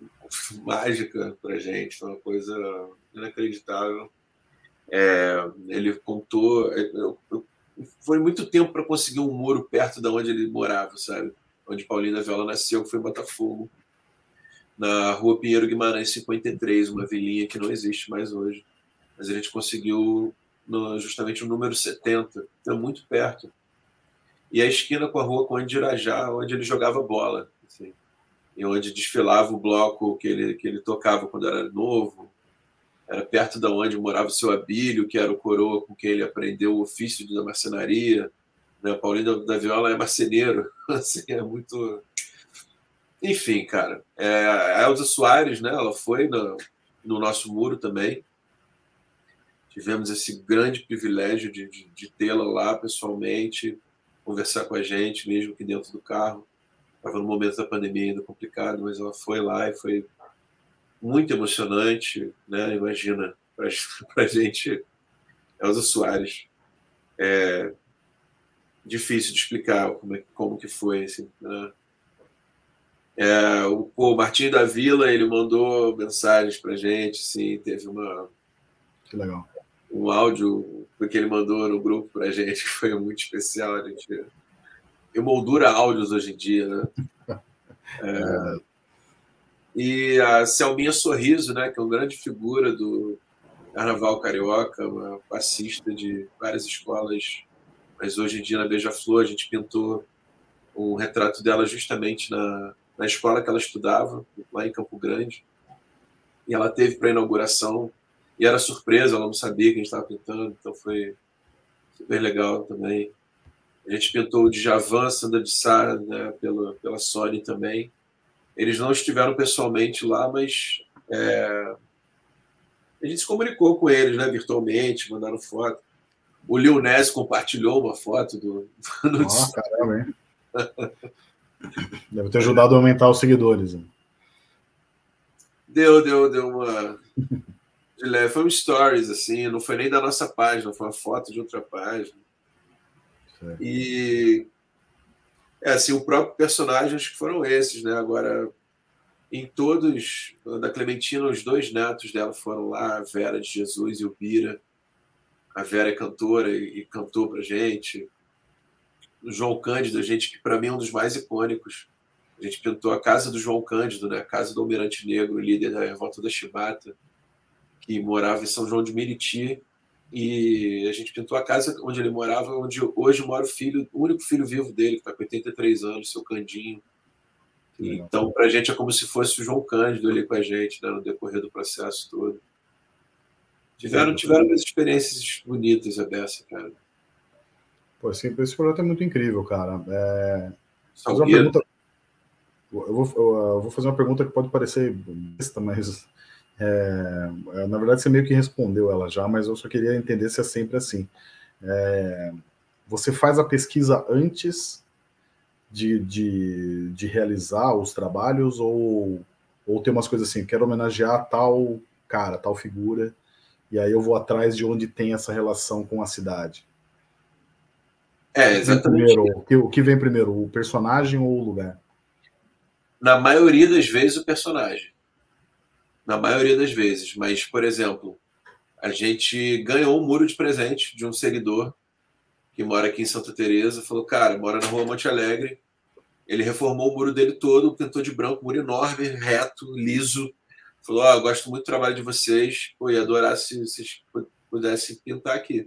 mágica pra gente, foi uma coisa inacreditável. É, ele contou... Eu, eu, foi muito tempo para conseguir um muro perto de onde ele morava, sabe? Onde Paulinho da Viola nasceu, que foi em Botafogo, na rua Pinheiro Guimarães cinquenta e três, uma vilinha que não existe mais hoje. Mas a gente conseguiu no, justamente o número setenta, é muito perto. E a esquina com a rua Conde de Irajá, onde ele jogava bola, assim, e onde desfilava o bloco que ele, que ele tocava quando era novo. Era perto de onde morava o seu Abílio, que era o coroa com quem ele aprendeu o ofício da marcenaria. Né? Paulinho da Viola é marceneiro. Assim, é muito... Enfim, cara. É, a Elza Soares, né? Ela foi no, no nosso muro também. Tivemos esse grande privilégio de, de, de tê-la lá pessoalmente, conversar com a gente, mesmo que dentro do carro. Estava no momento da pandemia ainda complicado, mas ela foi lá e foi muito emocionante, né? Imagina, para a gente, Elza Soares. É... difícil de explicar como, é, como que foi, assim, né? É, o, o Martinho da Vila, ele mandou mensagens pra gente, assim, teve uma, Que legal. um áudio que ele mandou no grupo pra gente, que foi muito especial, a gente emoldura áudios hoje em dia, né? É, é verdade. E a Selminha Sorriso, né, que é uma grande figura do Carnaval Carioca, uma passista de várias escolas, mas hoje em dia na Beija-Flor a gente pintou um retrato dela justamente na, na escola que ela estudava, lá em Campo Grande, e ela teve para a inauguração, e era surpresa, ela não sabia que a gente estava pintando, então foi super legal também. A gente pintou o Djavan, Sandra de Sá, né, pela, pela Sony também. Eles não estiveram pessoalmente lá, mas é, a gente se comunicou com eles, né, virtualmente, mandaram foto. O Lil Ness compartilhou uma foto do... do Ó, oh, caramba, hein? Deve ter ajudado a aumentar os seguidores. Hein? Deu, deu, deu uma... Foi um stories, assim, não foi nem da nossa página, foi uma foto de outra página. Sim. E... É, assim, o próprio personagem, acho que foram esses, né? Agora, em todos, da Clementina, os dois netos dela foram lá, a Vera de Jesus e o Bira. A Vera é cantora e, e cantou pra gente. O João Cândido, a gente, que para mim é um dos mais icônicos. A gente pintou a casa do João Cândido, né? A casa do Almirante Negro, líder da revolta da Chibata, que morava em São João de Meriti. E a gente pintou a casa onde ele morava, onde hoje mora o filho, o único filho vivo dele, que está com oitenta e três anos, seu Candinho. Então, para a gente é como se fosse o João Cândido ali com a gente, né, no decorrer do processo todo. Tiveram, tiveram umas experiências bonitas a dessa, cara. Pô, esse, esse projeto é muito incrível, cara. É... Fazer uma pergunta... eu, vou, eu vou fazer uma pergunta que pode parecer besta, mas é... na verdade você meio que respondeu ela já, mas eu só queria entender se é sempre assim. É... Você faz a pesquisa antes de, de, de realizar os trabalhos ou, ou tem umas coisas assim, quero homenagear tal cara, tal figura, e aí eu vou atrás de onde tem essa relação com a cidade? É, exatamente. Primeiro, o, que, o que vem primeiro, o personagem ou o lugar? Na maioria das vezes, o personagem. Na maioria das vezes. Mas, por exemplo, a gente ganhou um muro de presente de um seguidor que mora aqui em Santa Teresa. Falou, cara, mora na Rua Monte Alegre. Ele reformou o muro dele todo, pintou de branco, muro enorme, reto, liso. Falou, ó, oh, eu gosto muito do trabalho de vocês. Pô, ia adorar se vocês pudessem pintar aqui.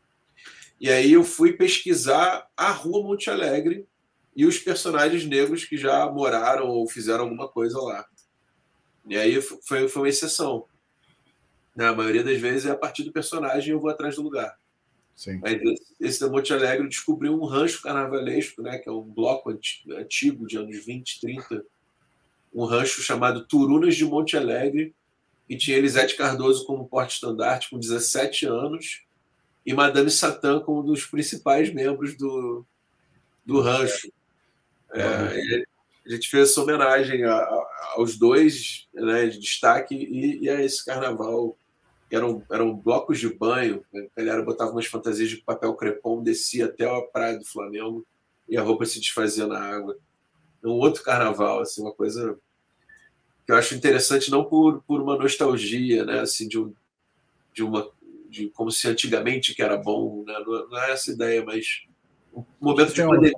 E aí eu fui pesquisar a Rua Monte Alegre e os personagens negros que já moraram ou fizeram alguma coisa lá. E aí foi, foi uma exceção. Na maioria das vezes é a partir do personagem eu vou atrás do lugar. Sim. Aí, esse da Monte Alegre descobriu um rancho carnavalesco, né, que é um bloco antigo de anos vinte, trinta, um rancho chamado Turunas de Monte Alegre, e tinha Elisete Cardoso como porte-estandarte com dezessete anos, e Madame Satã como um dos principais membros do, do rancho. É, a gente fez essa homenagem a, a, aos dois, né, de destaque e, e a esse carnaval. Eram, eram blocos de banho, né? A galera botava umas fantasias de papel crepom, descia até a praia do Flamengo e a roupa se desfazia na água. Um outro carnaval, assim, uma coisa que eu acho interessante, não por, por uma nostalgia, né, assim, de, um, de uma de como se antigamente que era bom, né? Não, não é essa ideia, mas um momento de pandemia.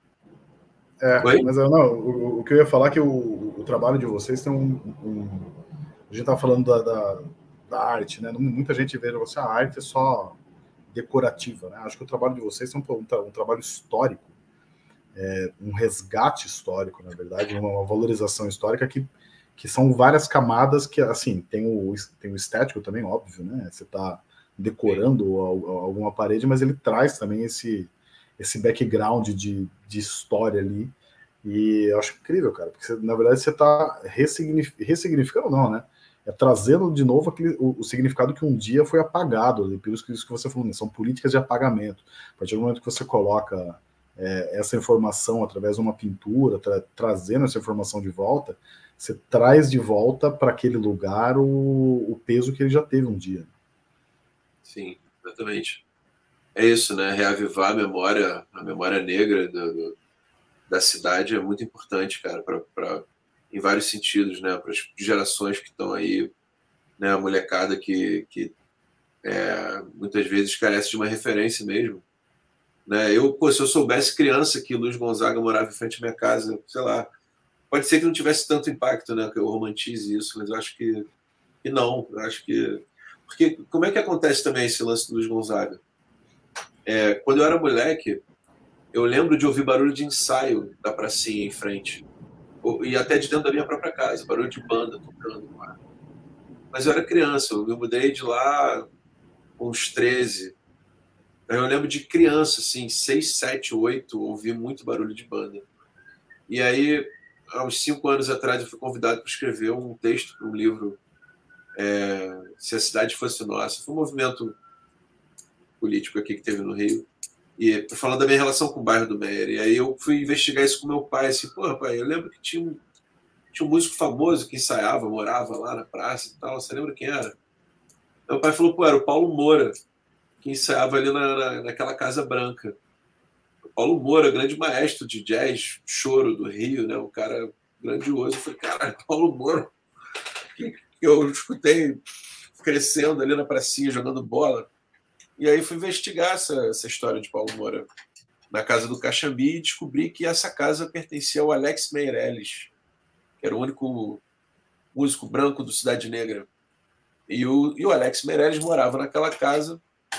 É, Oi? Mas não, o, o que eu ia falar é que o, o trabalho de vocês tem um, um a gente estava falando da, da, da arte, né? Muita gente vê você, a arte é só decorativa, né? Acho que o trabalho de vocês é um, um, um trabalho histórico, é, um resgate histórico, na verdade, uma valorização histórica que, que são várias camadas que, assim, tem o, tem o estético também, óbvio, né? Você está decorando alguma parede, mas ele traz também esse, esse background de, de história ali, e eu acho incrível, cara, porque você, na verdade você está ressignificando, ressignificando não, né? É trazendo de novo aquele, o, o significado que um dia foi apagado, ali, por isso que, isso que você falou, né? São políticas de apagamento. A partir do momento que você coloca é, essa informação através de uma pintura, tra, trazendo essa informação de volta, você traz de volta para aquele lugar o, o peso que ele já teve um dia. Sim, exatamente. é isso, né? Reavivar a memória, a memória negra do, do, da cidade é muito importante, cara, pra, pra, em vários sentidos, né? Para as gerações que estão aí, né? A molecada que, que é, muitas vezes carece de uma referência mesmo. Né? Eu, pô, se eu soubesse criança que Luiz Gonzaga morava em frente à minha casa, sei lá, pode ser que não tivesse tanto impacto, né? Que eu romantize isso, mas eu acho que, que não. Eu acho que. Porque como é que acontece também esse lance do Luiz Gonzaga? É, quando eu era moleque, eu lembro de ouvir barulho de ensaio da pracinha em frente. E até de dentro da minha própria casa, barulho de banda tocando. Mas eu era criança, eu me mudei de lá com uns treze. Eu lembro de criança, assim, seis, sete, oito, ouvir muito barulho de banda. E aí, há uns cinco anos atrás, eu fui convidado para escrever um texto para um livro, é, Se a Cidade Fosse Nossa. Foi um movimento político aqui que teve no Rio. E falando da minha relação com o bairro do Meier. E aí eu fui investigar isso com meu pai. Assim, pô, pai, eu lembro que tinha um, tinha um músico famoso que ensaiava, morava lá na praça e tal. Você lembra quem era? Meu pai falou, pô, era o Paulo Moura, que ensaiava ali na, na, naquela Casa Branca. O Paulo Moura, grande maestro de jazz, choro do Rio, né? Um cara grandioso. Eu falei, cara, Paulo Moura, que eu escutei crescendo ali na pracinha, jogando bola. E aí fui investigar essa, essa história de Paulo Moura na casa do Caxambi e descobri que essa casa pertencia ao Alex Meirelles, que era o único músico branco do Cidade Negra. E o, e o Alex Meirelles morava naquela casa.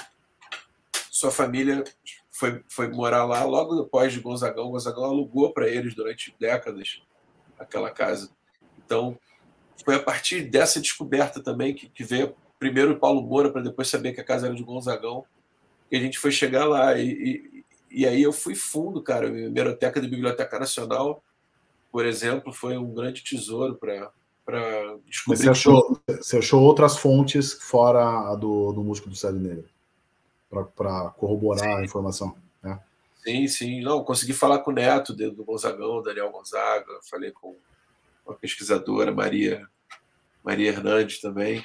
Sua família foi, foi morar lá logo depois de Gonzagão. Gonzagão alugou para eles durante décadas aquela casa. Então, foi a partir dessa descoberta também que, que veio primeiro o Paulo Moura, para depois saber que a casa era de Gonzagão, que a gente foi chegar lá. E, e, e aí eu fui fundo, cara. A Hemeroteca da Biblioteca Nacional, por exemplo, foi um grande tesouro para descobrir. Mas você achou, você achou outras fontes fora a do, do músico do Cidade Negra para corroborar sim. a informação, né? Sim, sim. Não, consegui falar com o neto do Gonzagão, Daniel Gonzaga, falei com uma pesquisadora, Maria, Maria Hernandes também.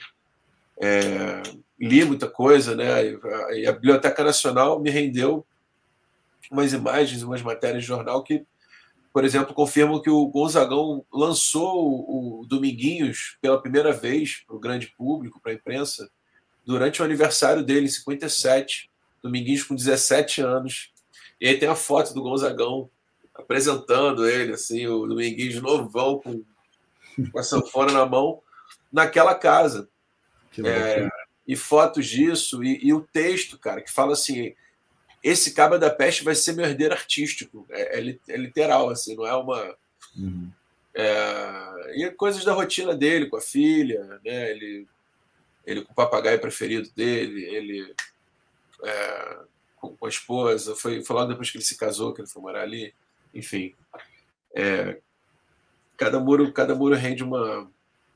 É, li muita coisa, né? E a Biblioteca Nacional me rendeu umas imagens, umas matérias de jornal que, por exemplo, confirmam que o Gonzagão lançou o Dominguinhos pela primeira vez para o grande público, para a imprensa, durante o aniversário dele, em cinquenta e sete, Dominguinhos com dezessete anos. E aí tem a foto do Gonzagão apresentando ele, assim, o Dominguinhos novão, com, com a sanfona na mão, naquela casa. É, e fotos disso, e, e o texto, cara, que fala assim: esse Cabra da Peste vai ser meu herdeiro artístico. É, é, é literal, assim, não é uma. Uhum. É, e coisas da rotina dele com a filha, né? Ele, ele com o papagaio preferido dele, ele é, com, com a esposa. Foi, foi logo depois que ele se casou, que ele foi morar ali. Enfim. É, cada, muro, cada muro rende uma.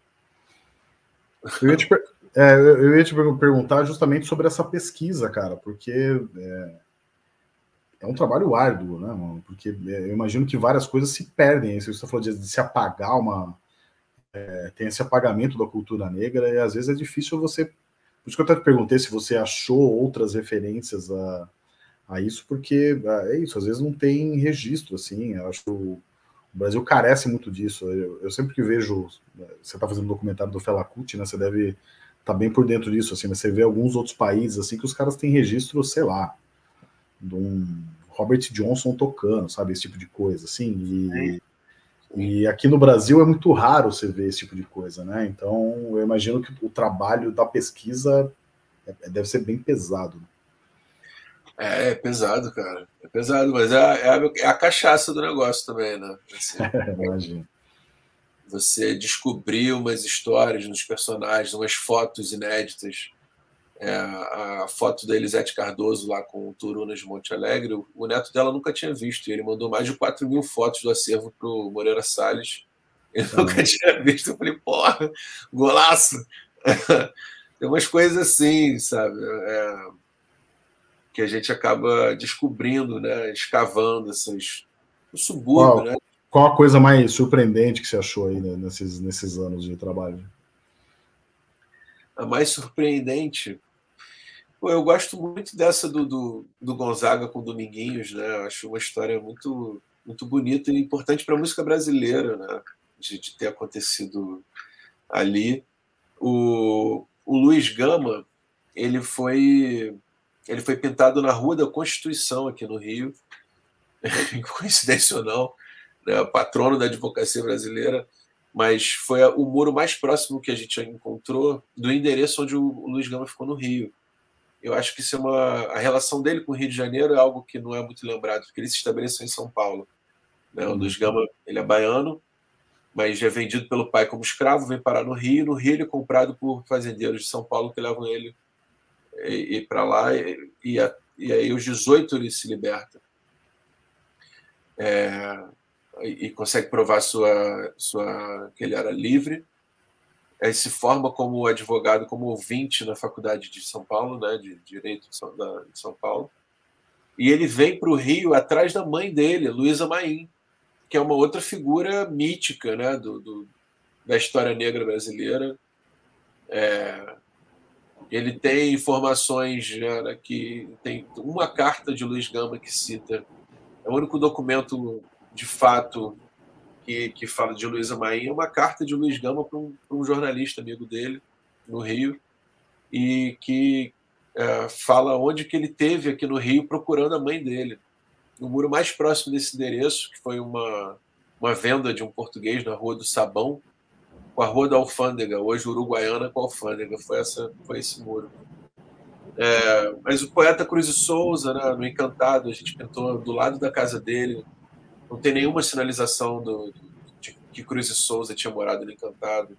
Eu ia te, é, eu ia te perguntar justamente sobre essa pesquisa, cara, porque é, é um trabalho árduo, né, mano? Porque é, eu imagino que várias coisas se perdem. Você está falando de, de se apagar uma. É, tem esse apagamento da cultura negra, e às vezes é difícil você. Por isso que eu até te perguntei se você achou outras referências a, a isso, porque é isso, às vezes não tem registro, assim. Eu acho que o O Brasil carece muito disso. Eu, eu sempre que vejo, você está fazendo um documentário do Fela Kuti, né? Você deve estar tá bem por dentro disso, assim. Mas você vê alguns outros países assim que os caras têm registro, sei lá, de um Robert Johnson tocando, sabe, esse tipo de coisa, assim. E, e aqui no Brasil é muito raro você ver esse tipo de coisa, né? Então eu imagino que o trabalho da pesquisa deve ser bem pesado. É, é pesado, cara. É pesado, mas é a, é a, é a cachaça do negócio também, né? Assim, Imagino. Você descobrir umas histórias nos personagens, umas fotos inéditas. É, a foto da Elisete Cardoso lá com o Turunas de Monte Alegre, o, o neto dela nunca tinha visto. E ele mandou mais de quatro mil fotos do acervo pro Moreira Salles. Ele ah, nunca tinha visto. Eu falei, porra, golaço! Tem umas coisas assim, sabe? É, que a gente acaba descobrindo, né? Escavando essas, o subúrbio, qual, né? Qual a coisa mais surpreendente que você achou aí, né, nesses, nesses anos de trabalho? A mais surpreendente, Pô, eu gosto muito dessa do, do, do Gonzaga com Dominguinhos, né? Eu acho uma história muito, muito bonita e importante para a música brasileira, né? De, de ter acontecido ali. O, o Luiz Gama, ele foi, ele foi pintado na Rua da Constituição, aqui no Rio, coincidência ou não, né? Patrono da advocacia brasileira, mas foi o muro mais próximo que a gente encontrou do endereço onde o Luiz Gama ficou no Rio. Eu acho que isso é uma, a relação dele com o Rio de Janeiro é algo que não é muito lembrado, porque ele se estabeleceu em São Paulo, né? O Luiz Gama, ele é baiano, mas é vendido pelo pai como escravo, vem parar no Rio. No Rio ele é comprado por fazendeiros de São Paulo que levam ele e, e para lá, e, e, a, e aí aos dezoito ele se liberta. É, e, e consegue provar sua, sua, que ele era livre. Aí se forma como advogado, como ouvinte na faculdade de São Paulo, né, de Direito de São, da, de São Paulo. E ele vem para o Rio atrás da mãe dele, Luísa Maim, que é uma outra figura mítica, né, do, do, da história negra brasileira. É, ele tem informações, né, que tem uma carta de Luiz Gama que cita, é o único documento de fato que, que fala de Luísa Maim, é uma carta de Luiz Gama para um, para um jornalista amigo dele, no Rio, e que é, fala onde que ele teve aqui no Rio procurando a mãe dele. No muro mais próximo desse endereço, que foi uma, uma venda de um português na Rua do Sabão, com a Rua da Alfândega, hoje Uruguaiana com a Alfândega, foi, essa, foi esse muro. É, mas o poeta Cruz de Souza, né, no Encantado, a gente pintou do lado da casa dele, não tem nenhuma sinalização do, de que Cruz de Souza tinha morado no Encantado.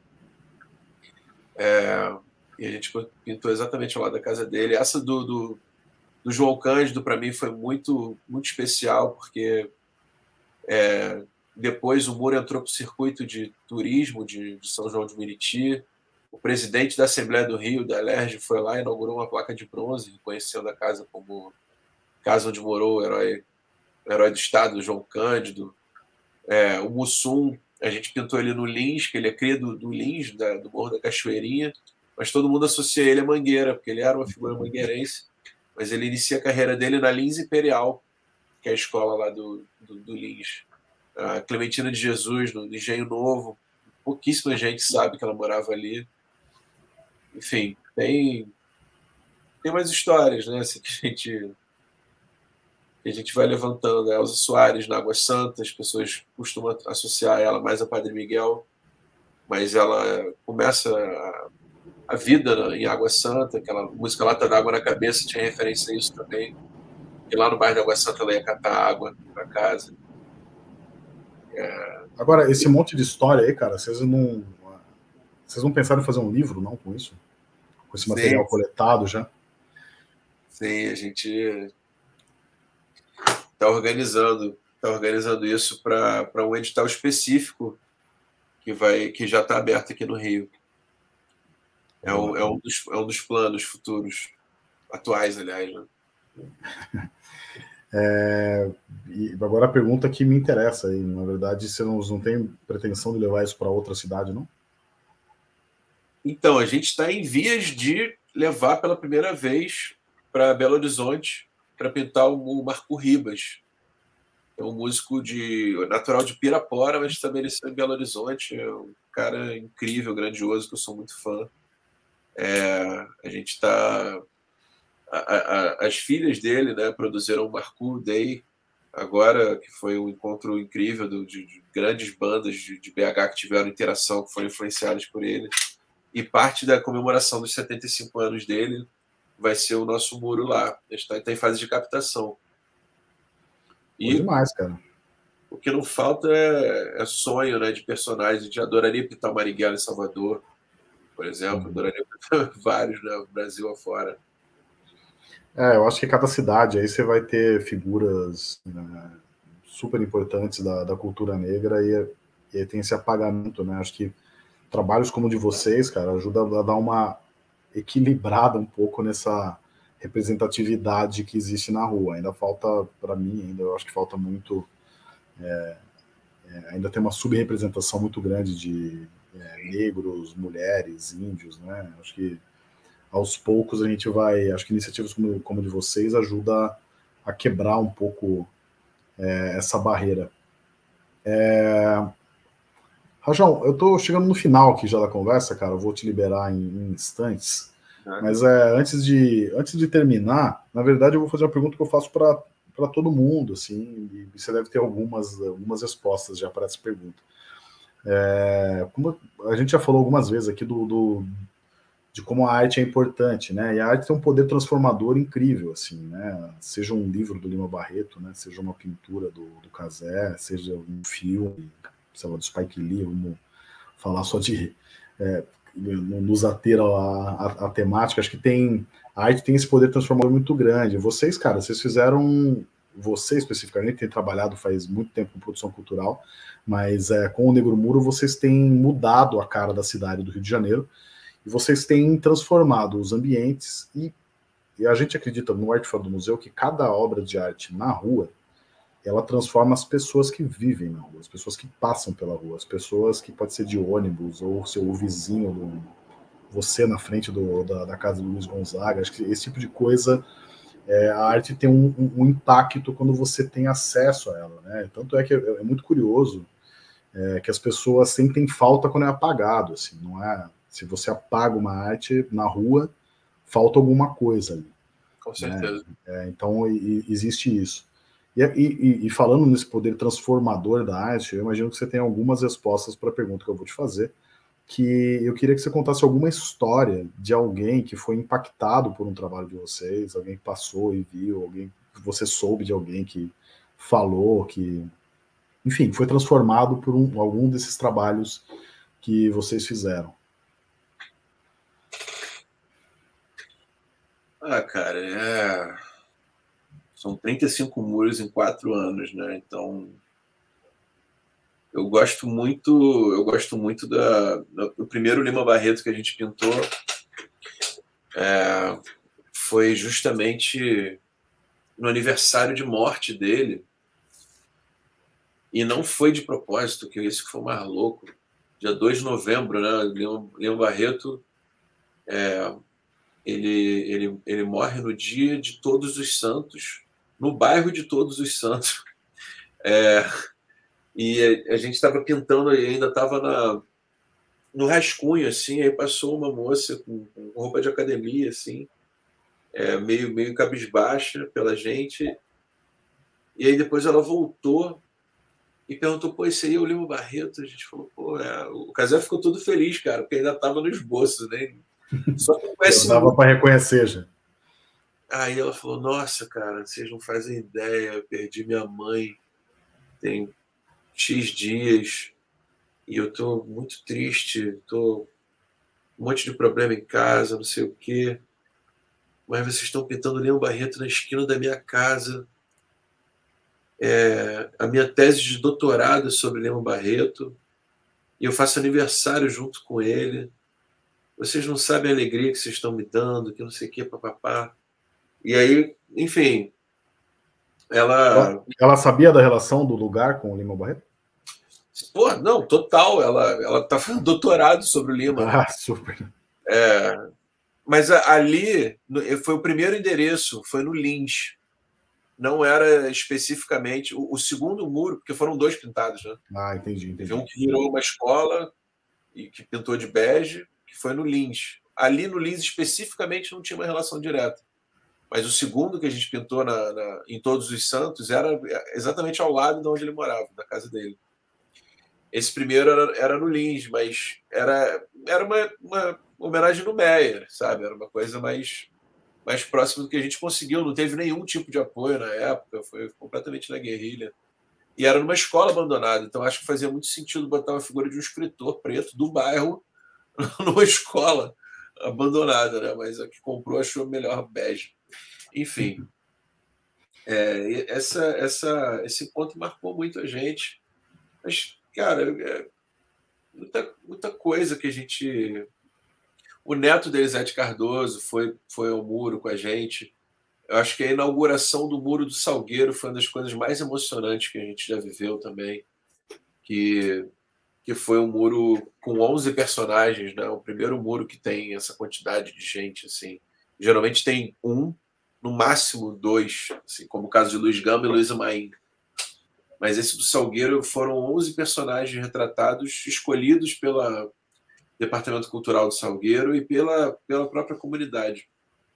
É, e a gente pintou exatamente ao lado da casa dele. Essa do, do, do João Cândido, para mim, foi muito, muito especial, porque é, depois o muro entrou para o circuito de turismo de, de São João de Meriti. O presidente da Assembleia do Rio, da Alerj, foi lá e inaugurou uma placa de bronze, reconhecendo a casa como casa onde morou o herói, o herói do Estado, João Cândido. É, o Mussum, a gente pintou ele no Lins, que ele é cria do, do Lins, da, do Morro da Cachoeirinha, mas todo mundo associa ele a Mangueira, porque ele era uma figura mangueirense, mas ele inicia a carreira dele na Lins Imperial, que é a escola lá do, do, do Lins. A Clementina de Jesus, no Engenho Novo, pouquíssima gente sabe que ela morava ali. Enfim, tem, tem mais histórias, né, assim, que a gente... que a gente vai levantando. A Elza Soares, na Água Santa, as pessoas costumam associar ela mais a Padre Miguel, mas ela começa a, a vida em Água Santa, aquela música Lata d'Água na Cabeça tinha referência a isso também, e lá no bairro da Água Santa ela ia catar água para casa. É... Agora, esse monte de história aí, cara, vocês não, vocês não pensaram em fazer um livro, não, com isso? Com esse material Sim. coletado já? Sim, a gente... está organizando, tá organizando isso para um edital específico que, vai, que já está aberto aqui no Rio. É um, é, um dos, é um dos planos futuros, atuais, aliás. Né? É, e agora a pergunta que me interessa aí, na verdade, você não, não tem pretensão de levar isso para outra cidade, não? Então, a gente está em vias de levar pela primeira vez para Belo Horizonte para pintar o Marco Ribas. É um músico de, natural de Pirapora, mas estabeleceu em Belo Horizonte. É um cara incrível, grandioso, que eu sou muito fã. É, a gente está... As filhas dele, né, produziram o Marco Day, agora, que foi um encontro incrível do, de, de grandes bandas de, de B H que tiveram interação, que foram influenciadas por ele. E parte da comemoração dos setenta e cinco anos dele vai ser o nosso muro lá. A gente está em fase de captação. E demais, cara. O que não falta é, é sonho, né, de personagens. A gente adoraria pintar o Marighella em Salvador, por exemplo. Uhum. Adoraria pintar vários, né, Brasil afora. É, eu acho que cada cidade aí você vai ter figuras, né, super importantes da, da cultura negra e, e tem esse apagamento, né? Acho que trabalhos como o de vocês, cara, ajuda a dar uma equilibrada um pouco nessa representatividade que existe na rua. Ainda falta, para mim, ainda eu acho que falta muito, é, é, ainda tem uma subrepresentação muito grande de é, negros, mulheres, índios, né? Acho que aos poucos a gente vai, acho que iniciativas como, como a de vocês ajuda a quebrar um pouco é, essa barreira. É... Rajão, eu estou chegando no final aqui já da conversa, cara, eu vou te liberar em, em instantes, Ah, mas é, antes, de, antes de terminar, na verdade eu vou fazer uma pergunta que eu faço para todo mundo, assim, e você deve ter algumas, algumas respostas já para essa pergunta. É, como a gente já falou algumas vezes aqui do, do, de como a arte é importante, né? E a arte tem um poder transformador incrível, assim, né? Seja um livro do Lima Barreto, né? Seja uma pintura do, do Cazé, seja um filme, sei lá, do Spike Lee, vamos falar só de é, nos ater a, a, a temática. Acho que tem a arte tem esse poder transformador muito grande. Vocês, cara, vocês fizeram, você especificamente tem trabalhado faz muito tempo com produção cultural, mas é, com o Negro Muro vocês têm mudado a cara da cidade do Rio de Janeiro e vocês têm transformado os ambientes e, e a gente acredita no Arte Fora do Museu que cada obra de arte na rua ela transforma as pessoas que vivem na rua, as pessoas que passam pela rua, as pessoas que pode ser de ônibus ou seu vizinho, do, você na frente do, da, da casa do Luiz Gonzaga. Acho que esse tipo de coisa, é, a arte tem um, um, um impacto quando você tem acesso a ela, né? Tanto é que é, é muito curioso é, que as pessoas sentem falta quando é apagado, assim, não é? Se você apaga uma arte na rua, falta alguma coisa ali. Com certeza. Né? É, então e, existe isso. E, e, e falando nesse poder transformador da arte, eu imagino que você tem algumas respostas para a pergunta que eu vou te fazer, que eu queria que você contasse alguma história de alguém que foi impactado por um trabalho de vocês, alguém que passou e viu, alguém que você soube de alguém que falou, que, enfim, foi transformado por um, algum desses trabalhos que vocês fizeram. Ah, cara, é... são trinta e cinco muros em quatro anos, né? Então, eu gosto muito, eu gosto muito da, do primeiro Lima Barreto que a gente pintou. É, foi justamente no aniversário de morte dele. E não foi de propósito, que isso que foi mais louco. Dia dois de novembro, né? Lima, Lima Barreto, é, ele, ele, ele morre no dia de Todos os Santos, no bairro de Todos os Santos. É, e a, a gente estava pintando e ainda estava na, no rascunho, assim, aí passou uma moça com, com roupa de academia, assim, é, meio, meio cabisbaixa pela gente. E aí depois ela voltou e perguntou, pô, esse aí é o Lima Barreto? A gente falou, pô, é. O Casé ficou todo feliz, cara, porque ainda estava no esboço, né? Só que conhece dava muito. para reconhecer já. Aí ela falou, nossa, cara, vocês não fazem ideia, eu perdi minha mãe tem X dias e eu tô muito triste, tô um monte de problema em casa, não sei o quê, mas vocês estão pintando Lima Barreto na esquina da minha casa. É, a minha tese de doutorado é sobre Lima Barreto e eu faço aniversário junto com ele. Vocês não sabem a alegria que vocês estão me dando, que não sei o que, papapá. E aí, enfim, ela... ela... Ela sabia da relação do lugar com o Lima Barreto? Pô, não, total. Ela, ela tá fazendo doutorado sobre o Lima, né? Ah, super. É, mas ali foi o primeiro endereço, foi no Lins. Não era especificamente o, o segundo muro, porque foram dois pintados, né? Ah, entendi, entendi. Teve um que virou uma escola e que pintou de bege, que foi no Lins. Ali no Lins especificamente não tinha uma relação direta. Mas o segundo que a gente pintou na, na, em Todos os Santos era exatamente ao lado de onde ele morava, da casa dele. Esse primeiro era, era no Lins, mas era, era uma, uma homenagem no Meyer, sabe? Era uma coisa mais, mais próxima do que a gente conseguiu. Não teve nenhum tipo de apoio na época, foi completamente na guerrilha. E era numa escola abandonada, então acho que fazia muito sentido botar uma figura de um escritor preto do bairro numa escola abandonada, né? Mas a que comprou achou melhor bege. Enfim, é, essa, essa, esse ponto marcou muito a gente. Mas, cara, é muita, muita coisa que a gente... O neto da Elisete Cardoso foi, foi ao muro com a gente. Eu acho que a inauguração do Muro do Salgueiro foi uma das coisas mais emocionantes que a gente já viveu também. Que que foi um muro com onze personagens, né? O primeiro muro que tem essa quantidade de gente, assim. Geralmente tem um, no máximo dois, assim, como o caso de Luiz Gama e Luísa Maim. Mas esse do Salgueiro foram onze personagens retratados, escolhidos pelo Departamento Cultural do Salgueiro e pela, pela própria comunidade.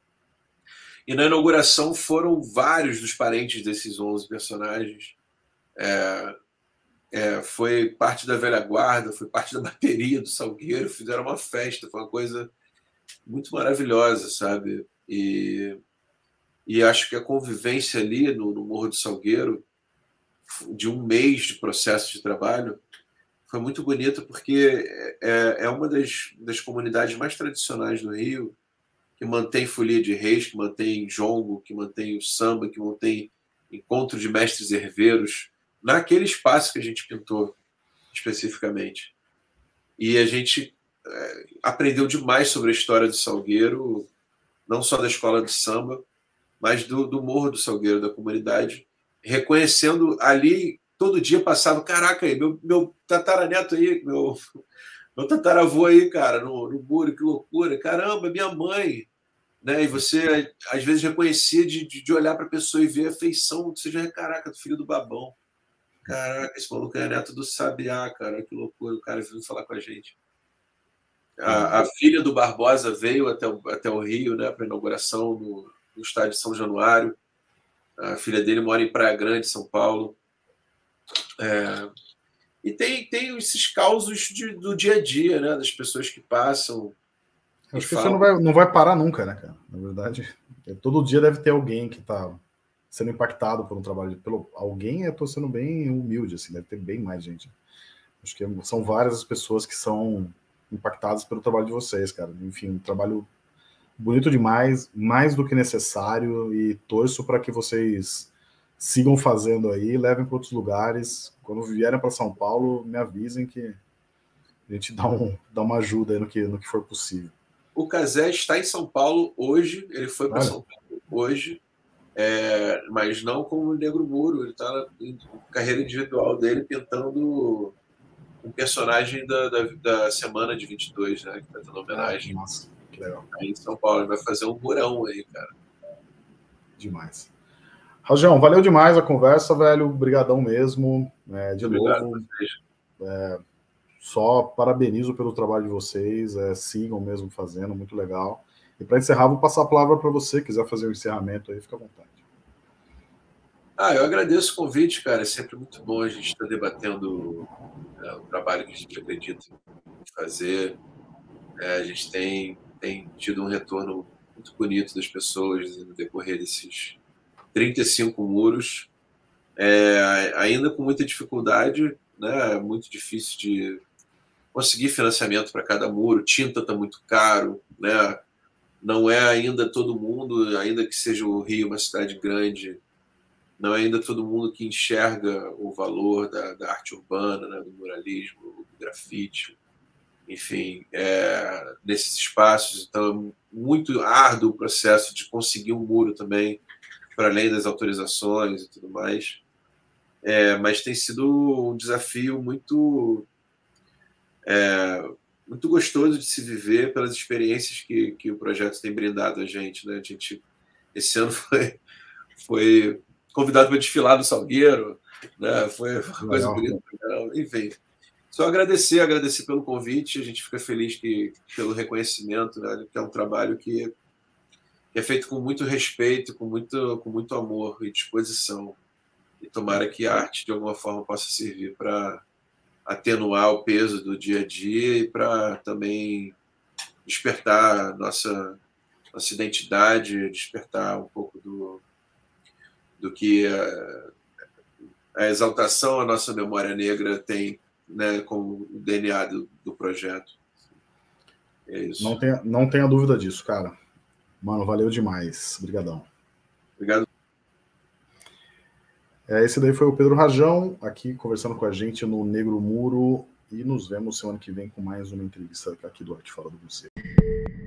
E na inauguração foram vários dos parentes desses onze personagens. É, é, foi parte da velha guarda, foi parte da bateria do Salgueiro, fizeram uma festa, foi uma coisa muito maravilhosa, sabe? E, e acho que a convivência ali no, no Morro do Salgueiro, de um mês de processo de trabalho, foi muito bonito, porque é, é uma das, das comunidades mais tradicionais do Rio, que mantém folia de reis, que mantém jongo, que mantém o samba, que mantém encontro de mestres herveiros, naquele espaço que a gente pintou especificamente. E a gente é, aprendeu demais sobre a história do Salgueiro, não só da escola de samba, mas do, do Morro do Salgueiro, da comunidade, reconhecendo ali, todo dia passava, caraca, aí, meu, meu tataraneto aí, meu, meu tataravô aí, cara, no, no muro, que loucura, caramba, minha mãe, né? E você, às vezes, reconhecia de, de, de olhar para a pessoa e ver a feição, seja, caraca, do filho do Babão. Caraca, esse maluco é neto do Sabiá, cara, que loucura, o cara veio falar com a gente. A, a filha do Barbosa veio até o, até o Rio, né, para a inauguração no, no estádio de São Januário. A filha dele mora em Praia Grande, São Paulo. É, e tem, tem esses causos de, do dia a dia, né, das pessoas que passam. Acho que você não vai, não vai parar nunca, né, cara? Na verdade, todo dia deve ter alguém que está sendo impactado por um trabalho. Pelo, alguém, eu estou sendo bem humilde, assim, deve ter bem mais gente. Acho que são várias as pessoas que são impactadas pelo trabalho de vocês, cara. Enfim, um trabalho bonito demais, mais do que necessário, e torço para que vocês sigam fazendo aí, levem para outros lugares. Quando vierem para São Paulo, me avisem que a gente dá, um, dá uma ajuda aí no que, no que for possível. O Cazé está em São Paulo hoje, ele foi para São Paulo hoje, é, mas não como o Negro Muro, ele está em carreira individual dele, pintando um personagem da, da, da semana de vinte e dois, né, que está dando homenagem. Ah, nossa, que legal. Aí em São Paulo, ele vai fazer um murão aí, cara. Demais. Rajão, valeu demais a conversa, velho, brigadão mesmo, é, de Obrigado, novo. É, só parabenizo pelo trabalho de vocês, é, sigam mesmo fazendo, muito legal. E para encerrar, vou passar a palavra para você, quiser fazer o um encerramento aí, fica à vontade. Ah, eu agradeço o convite, cara, é sempre muito bom a gente estar debatendo é, o trabalho que a gente acredita em fazer. É, a gente tem, tem tido um retorno muito bonito das pessoas no decorrer desses trinta e cinco muros, é, ainda com muita dificuldade, né? É muito difícil de conseguir financiamento para cada muro, tinta está muito caro, né? Não é ainda todo mundo, ainda que seja o Rio uma cidade grande, não é ainda todo mundo que enxerga o valor da, da arte urbana, né? Do muralismo, do grafite, enfim, é, nesses espaços. Então, é muito árduo o processo de conseguir um muro também, para além das autorizações e tudo mais. É, mas tem sido um desafio muito, é, muito gostoso de se viver pelas experiências que, que o projeto tem brindado a gente, né? A gente esse ano foi, foi convidado para desfilar no Salgueiro, né? Foi uma coisa bonita. Enfim, só agradecer, agradecer pelo convite. A gente fica feliz que, pelo reconhecimento, né? Que é um trabalho que é feito com muito respeito, com muito, com muito amor e disposição. E tomara que a arte, de alguma forma, possa servir para atenuar o peso do dia a dia e para também despertar nossa, nossa identidade, despertar um pouco do, do que a, a exaltação à nossa memória negra tem, né, como o D N A do, do projeto. É isso. Não tenha, não tenha dúvida disso, cara. Mano, valeu demais. Obrigadão. Obrigado. É, esse daí foi o Pedro Rajão, aqui conversando com a gente no Negro Muro, e nos vemos semana que vem com mais uma entrevista aqui do Arte Fala do Museu.